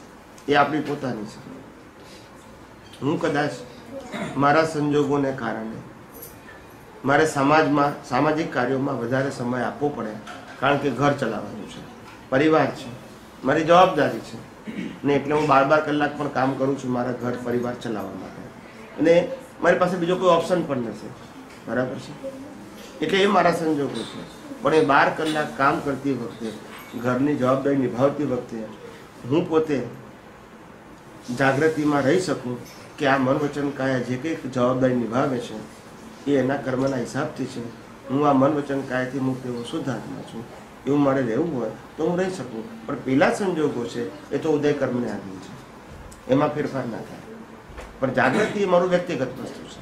એ આપણી પોતાની છે. હું કદાચ મારા સંજોગોને કારણે મારે સમાજમાં સામાજિક કાર્યોમાં વધારે સમય આપવો પડે, કારણ કે ઘર ચલાવવાનું છે, પરિવાર છે, મારી જવાબદારી છે ને એટલે હું બાર બાર કલાક પણ કામ કરું છું મારા ઘર પરિવાર ચલાવવા માટે, અને મારી પાસે બીજો કોઈ ઓપ્શન પણ નથી. બરાબર છે? એટલે એ મારા સંજોગો છે. પણ એ બાર કલાક કામ કરતી વખતે, ઘરની જવાબદારી નિભાવતી વખતે હું પોતે જાગૃતિમાં રહી શકું કે આ મન વચન કાયા જે કંઈક જવાબદારી નિભાવે છે એ એના કર્મના હિસાબથી છે. હું આ મન વચન કાયાથી મુક્ત એવો શુદ્ધાત્મા છું, એવું મારે રહેવું હોય તો હું રહી શકું. પણ પેલા સંજોગો છે એ તો ઉદય કર્મને આધીન છે, એમાં ફેરફાર ના થાય. પણ જાગૃતિ એ મારું વ્યક્તિગત વસ્તુ છે.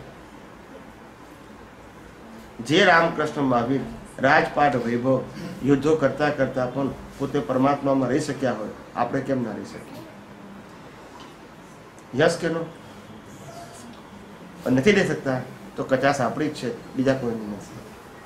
જે રામકૃષ્ણ મહાવીર રાજપાટ વૈભવ યુદ્ધો કરતા કરતા પણ પોતે પરમાત્મામાં રહી શક્યા હોય, આપણે કેમ ના રહી શકીએ? યસ કે નો? નથી રહી શકતા તો કચાશ આપણી જ છે, બીજા કોઈની નથી.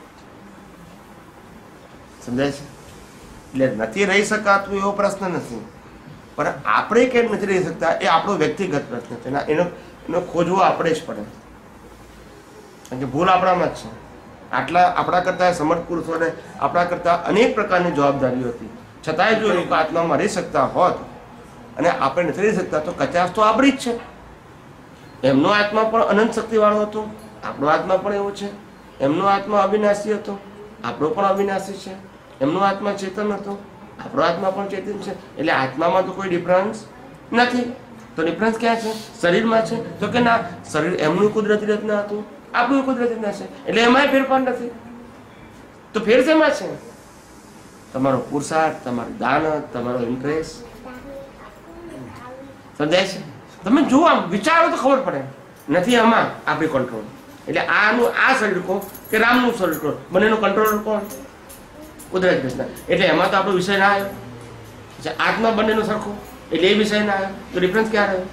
સમજાય છે? એટલે નથી રહી શકાતું એવો પ્રશ્ન નથી, પણ આપણે કેમ નથી રહી શકતા એ આપણો વ્યક્તિગત પ્રશ્ન છે. એનો એનો ખોજવો આપણે જ પડે, કારણ કે ભૂલ આપણામાં જ છે. આટલા આપણા કરતા સમર્થ પુરુષોને આપણા કરતા અનેક પ્રકારની જવાબદારીઓ હતી, છતાંય જો એ લોકો આત્મામાં રહી શકતા હોત અને આપણે નથી રહી શકતા તો કચાશ તો આપણી જ છે. એમનો આત્મા પણ અનંત શક્તિવાળો હતો, આપણો આત્મા પણ એવો છે. એમનો આત્મા અવિનાશી હતો, આપણો પણ અવિનાશી છે. એમનો આત્મા ચેતન હતો, આપણો આત્મા પણ ચેતન છે. એટલે આત્મામાં તો કોઈ ડિફરન્સ નથી. તો ડિફરન્સ ક્યાં છે? શરીરમાં છે. તો કે ના, શરીર એમનું કુદરતી રચના હતું, આપણું કુદરતી રચના છે, એટલે એમાંય ફેરફાર નથી. તો ફેર શેમાં છે? તમારો પુરુષાર્થ, તમારી દાનત, તમારો ઇન્ટરેસ્ટ. સમજાય છે? તમે જુઓ, આમ વિચારો તો ખબર પડે. નથી આમાં આપણી કંટ્રોલ. એટલે આનું આ શરીર કહો કે રામનું શરીર કહો, બંનેનો કંટ્રોલર કોણ? કુદરતી રચના. એટલે એમાં તો આપણો વિષય ના આવ્યો. આત્મા બંનેનો સરખો, એટલે એ વિષય ના આવ્યો. તો ડિફરન્સ ક્યાં રહ્યો?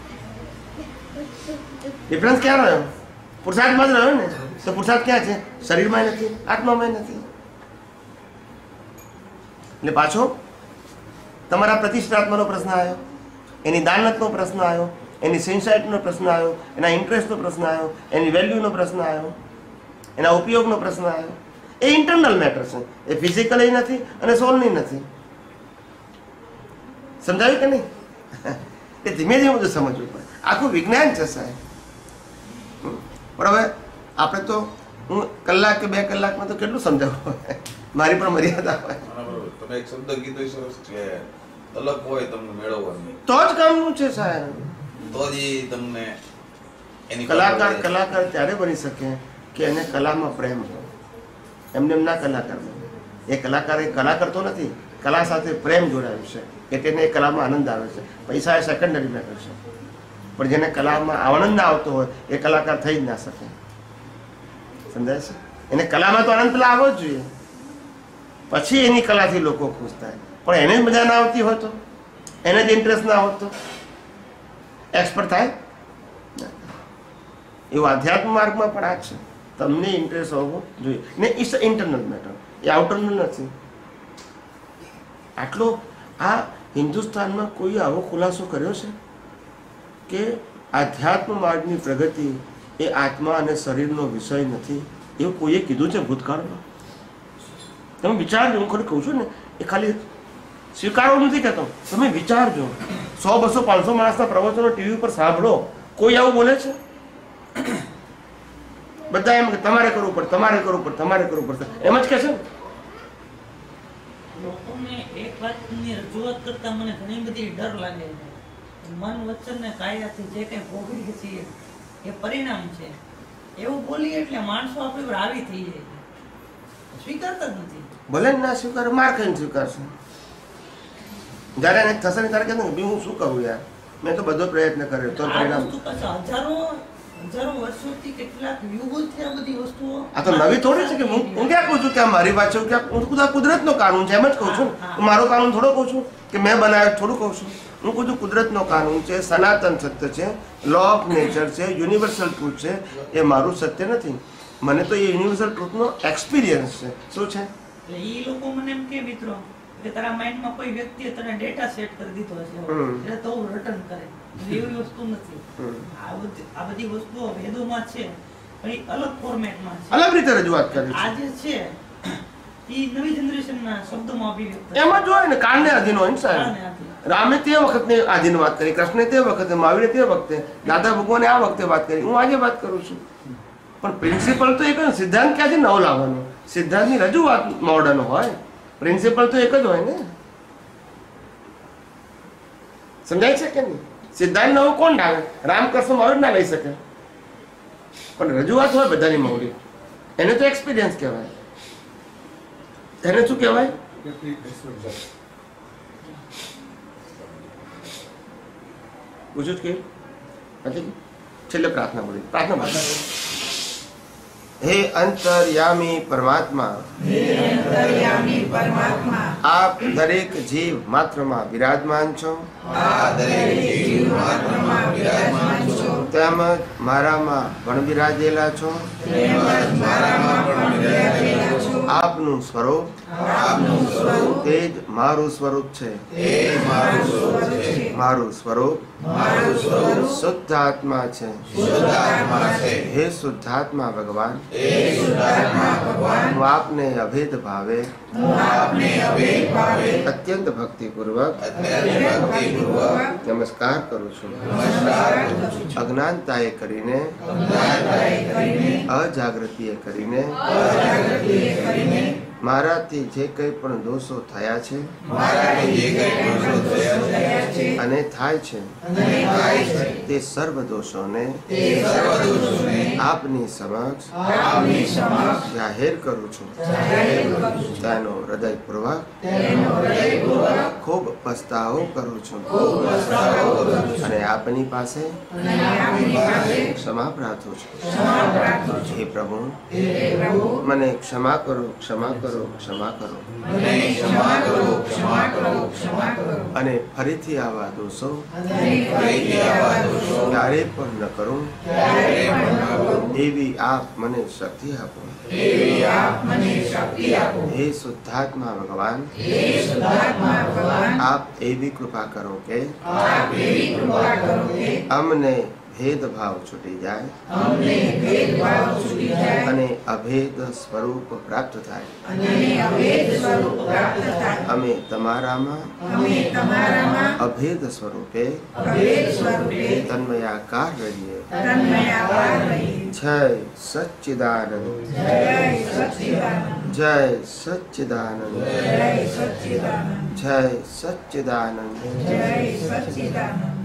ડિફરન્સ ક્યાં રહ્યો? પુરુષાર્થમાં જ રહ્યો ને. તો પુરુષાર્થ ક્યાં છે? શરીરમાં નથી, આત્મામાં નથી. એટલે પાછો તમારા પ્રતિષ્ઠાત્માનો પ્રશ્ન આવ્યો, એની દાનતનો પ્રશ્ન આવ્યો, એની સિન્સાઇટનો પ્રશ્ન આવ્યો, એના ઇન્ટરેસ્ટનો પ્રશ્ન આવ્યો, એની વેલ્યુનો પ્રશ્ન આવ્યો, એના ઉપયોગનો પ્રશ્ન આવ્યો. એ ઇન્ટરનલ મેટર છે, એ ફિઝિકલી નથી અને સોલની નથી. સમજાયું કે નહીં? એ ધીમે ધીમે બધું સમજવું પડે. આખું વિજ્ઞાન છે સાહેબ. પણ હવે આપણે તો હું કલાક કે બે કલાકમાં તો કેટલું સમજાવું, મારી પણ મર્યાદા હોય. તમે એક શબ્દ કીધો સરસ છે, તલક હોય તમને મેળવવાની, તો જ કામનું છે સાહેબ. તો જ ઈ તમને એની કલાકાર કલાકાર ત્યારે બની શકે કે એને કલામાં પ્રેમ હોય. એમને એમના કલાકાર બને. એ કલાકાર એ કલા કરતો નથી, કલા સાથે પ્રેમ જોડાયું છે એટલે એને એ કલામાં આનંદ આવે છે. પૈસા એ સેકન્ડરી મેટર છે, પણ જેને કલામાં આનંદ ના આવતો હોય એ કલાકાર થઈ જ ના શકે. સમજાય છે? એને કલામાં તો આનંદ પેલા આવવો જ જોઈએ, પછી એની કલાથી લોકો ખુશ થાય. પણ એને જ મજા ના આવતી હોય તો, એને જ ઇન્ટરેસ્ટ ના હોત તો એક્સપર્ટ થાય? એવું આધ્યાત્મ માર્ગમાં પણ આ છે. તમને ઇન્ટરેસ્ટ હોવો જોઈએ ને. ઇટ્સ ઇન્ટરનલ મેટર, એ આઉટરનલ નથી. આટલો આ હિન્દુસ્તાનમાં કોઈ આવો ખુલાસો કર્યો છે કે આધ્યાત્મ માર્ગની પ્રગતિ એ આત્મા અને શરીરનો વિષય નથી, એવું કોઈએ કીધું છે ભૂતકાળમાં? તમે વિચારજો. હું ખરું કહું છું ને, એ ખાલી સ્વીકારવું નથી કહેતો, તમે વિચારજો. સો બસો પાંચસો માણસના પ્રવચનો ટીવી પર સાંભળો, કોઈ આવું બોલે છે? બધા એમ કે તમારે કરવું પડે, તમારે કરવું પડે, તમારે કરવું પડશે, એમ જ કે છે. લોકોને એક વાતની રજૂઆત કરતા મને ઘણી બધી ડર લાગે છે. મન વચન ને કાયાથી જે કંઈ ભોગવીએ છીએ એ પરિણામ છે, એવું બોલીએ એટલે માણસો આપણી પર આવી થઈ જાય છે, સ્વીકારતા જ નથી. ભલે ના સ્વીકાર, માર ખાઈને સ્વીકારશે. જયારે એને થશે ને ત્યારે કે હું શું કરું યાર, મેં તો બધો પ્રયત્ન કર્યો તો પરિણામ. હજારો હજારો વર્ષોથી કેટલાક યુગોથી આ બધી વસ્તુઓ. આ તો નવી થોડી છે કે હું હું ક્યાં કહું છું કે આ મારી વાત છે, હું ખુદ આ કુદરતનો કાનૂન છે એમ જ કહું છું. મારો કાનૂન થોડો કહું છું કે મેં બનાવ્યો થોડું કહું છું. હું કહું છું કુદરતનો કાનૂન છે, સનાતન સત્ય છે, લો ઓફ નેચર છે, યુનિવર્સલ ટ્રુથ છે. એ મારું સત્ય નથી, મને તો એ યુનિવર્સલ ટ્રુથનો એક્સપિરિયન્સ છે. શું છે? એટલે એ લોકો મને એમ કે મિત્રો કે તારા માઇન્ડમાં કોઈ વ્યક્તિએ તને ડેટા સેટ કરી દીધો છે હમ. એટલે તો રિટર્ન કરે એવી વસ્તુ નથી. હમ. આ બધી આ બધી વસ્તુઓ વેદોમાં છે પણ એ અલગ ફોર્મેટમાં છે. અલગ રીતે રજૂઆત કરી આ છે. જે છે એ નવી જનરેશનના શબ્દોમાં અભિવ્યક્ત છે. એમાં જોઈએ ને કાળને આધીન હોય ને સાહેબ. કાળને આધીન. રામે તે વખતની આધીન વાત કરી, કૃષ્ણે તે વખતે, મહાવીરે તે વખતે, દાદા ભગવાને આ વખતે વાત કરી, હું આજે વાત કરું છું. પણ પ્રિન્સિપલ તો એક જ. સિદ્ધાંત ક્યાંથી નવો લાવવાનો? સિદ્ધાંતની રજૂઆત મોડર્ન હોય, પ્રિન્સિપલ તો એક જ હોય ને. સમજાય છે કે નહીં? સિદ્ધાંત નવો કોણ લાવે? રામકૃષ્ણ મહાવીર ના લઈ શકે, પણ રજૂઆત હોય બધાની મૌલિક. એને તો એક્સપિરિયન્સ કહેવાય. એને શું કહેવાય? પૂછું જ કે છેલ્લે પ્રાર્થના બોલી. પ્રાર્થના બોલી. હે અંતર્યામી પરમાત્મા, આપ દરેક જીવ માત્રમાં બિરાજમાન છો, તેમજ મારામાં પણ બિરાજેલા છો. આપનું સ્વરૂપ તે જ મારું સ્વરૂપ છે. મારું સ્વરૂપ શુદ્ધ આત્મા છે. હે શુદ્ધાત્મા ભગવાન, હું આપને અભેદ ભાવે અત્યંત ભક્તિપૂર્વક નમસ્કાર કરું છું. અજ્ઞાનતાએ કરીને, અજાગૃતિએ કરીને મારાથી જે કંઈ પણ દોષો થયા છે અને થાય છે તે સર્વ દોષોને આપની સમક્ષ જાહેર કરું છું. તેનો હૃદયપૂર્વક ખૂબ પસ્તાવો કરું છું અને આપની પાસે ક્ષમા પ્રાર્થું છું. હે પ્રભુ, મને ક્ષમા કરો, ક્ષમા કરો, ક્ષમા કરો. અને ફરીથી આવા દોષો ક્યારે પણ ન કરું એવી આપ મને શક્તિ આપો. હે શુદ્ધાત્મા ભગવાન, આપ એવી કૃપા કરો કે અમને ભેદભાવ છૂટી જાય અને અભેદ સ્વરૂપ પ્રાપ્ત થાય. અમે તમારામાં અભેદ સ્વરૂપે તન્મયાકાર રહીએ. જય સચ્ચિદાનંદ, જય સચ્ચિદાનંદ, જય સચ્ચિદાનંદ.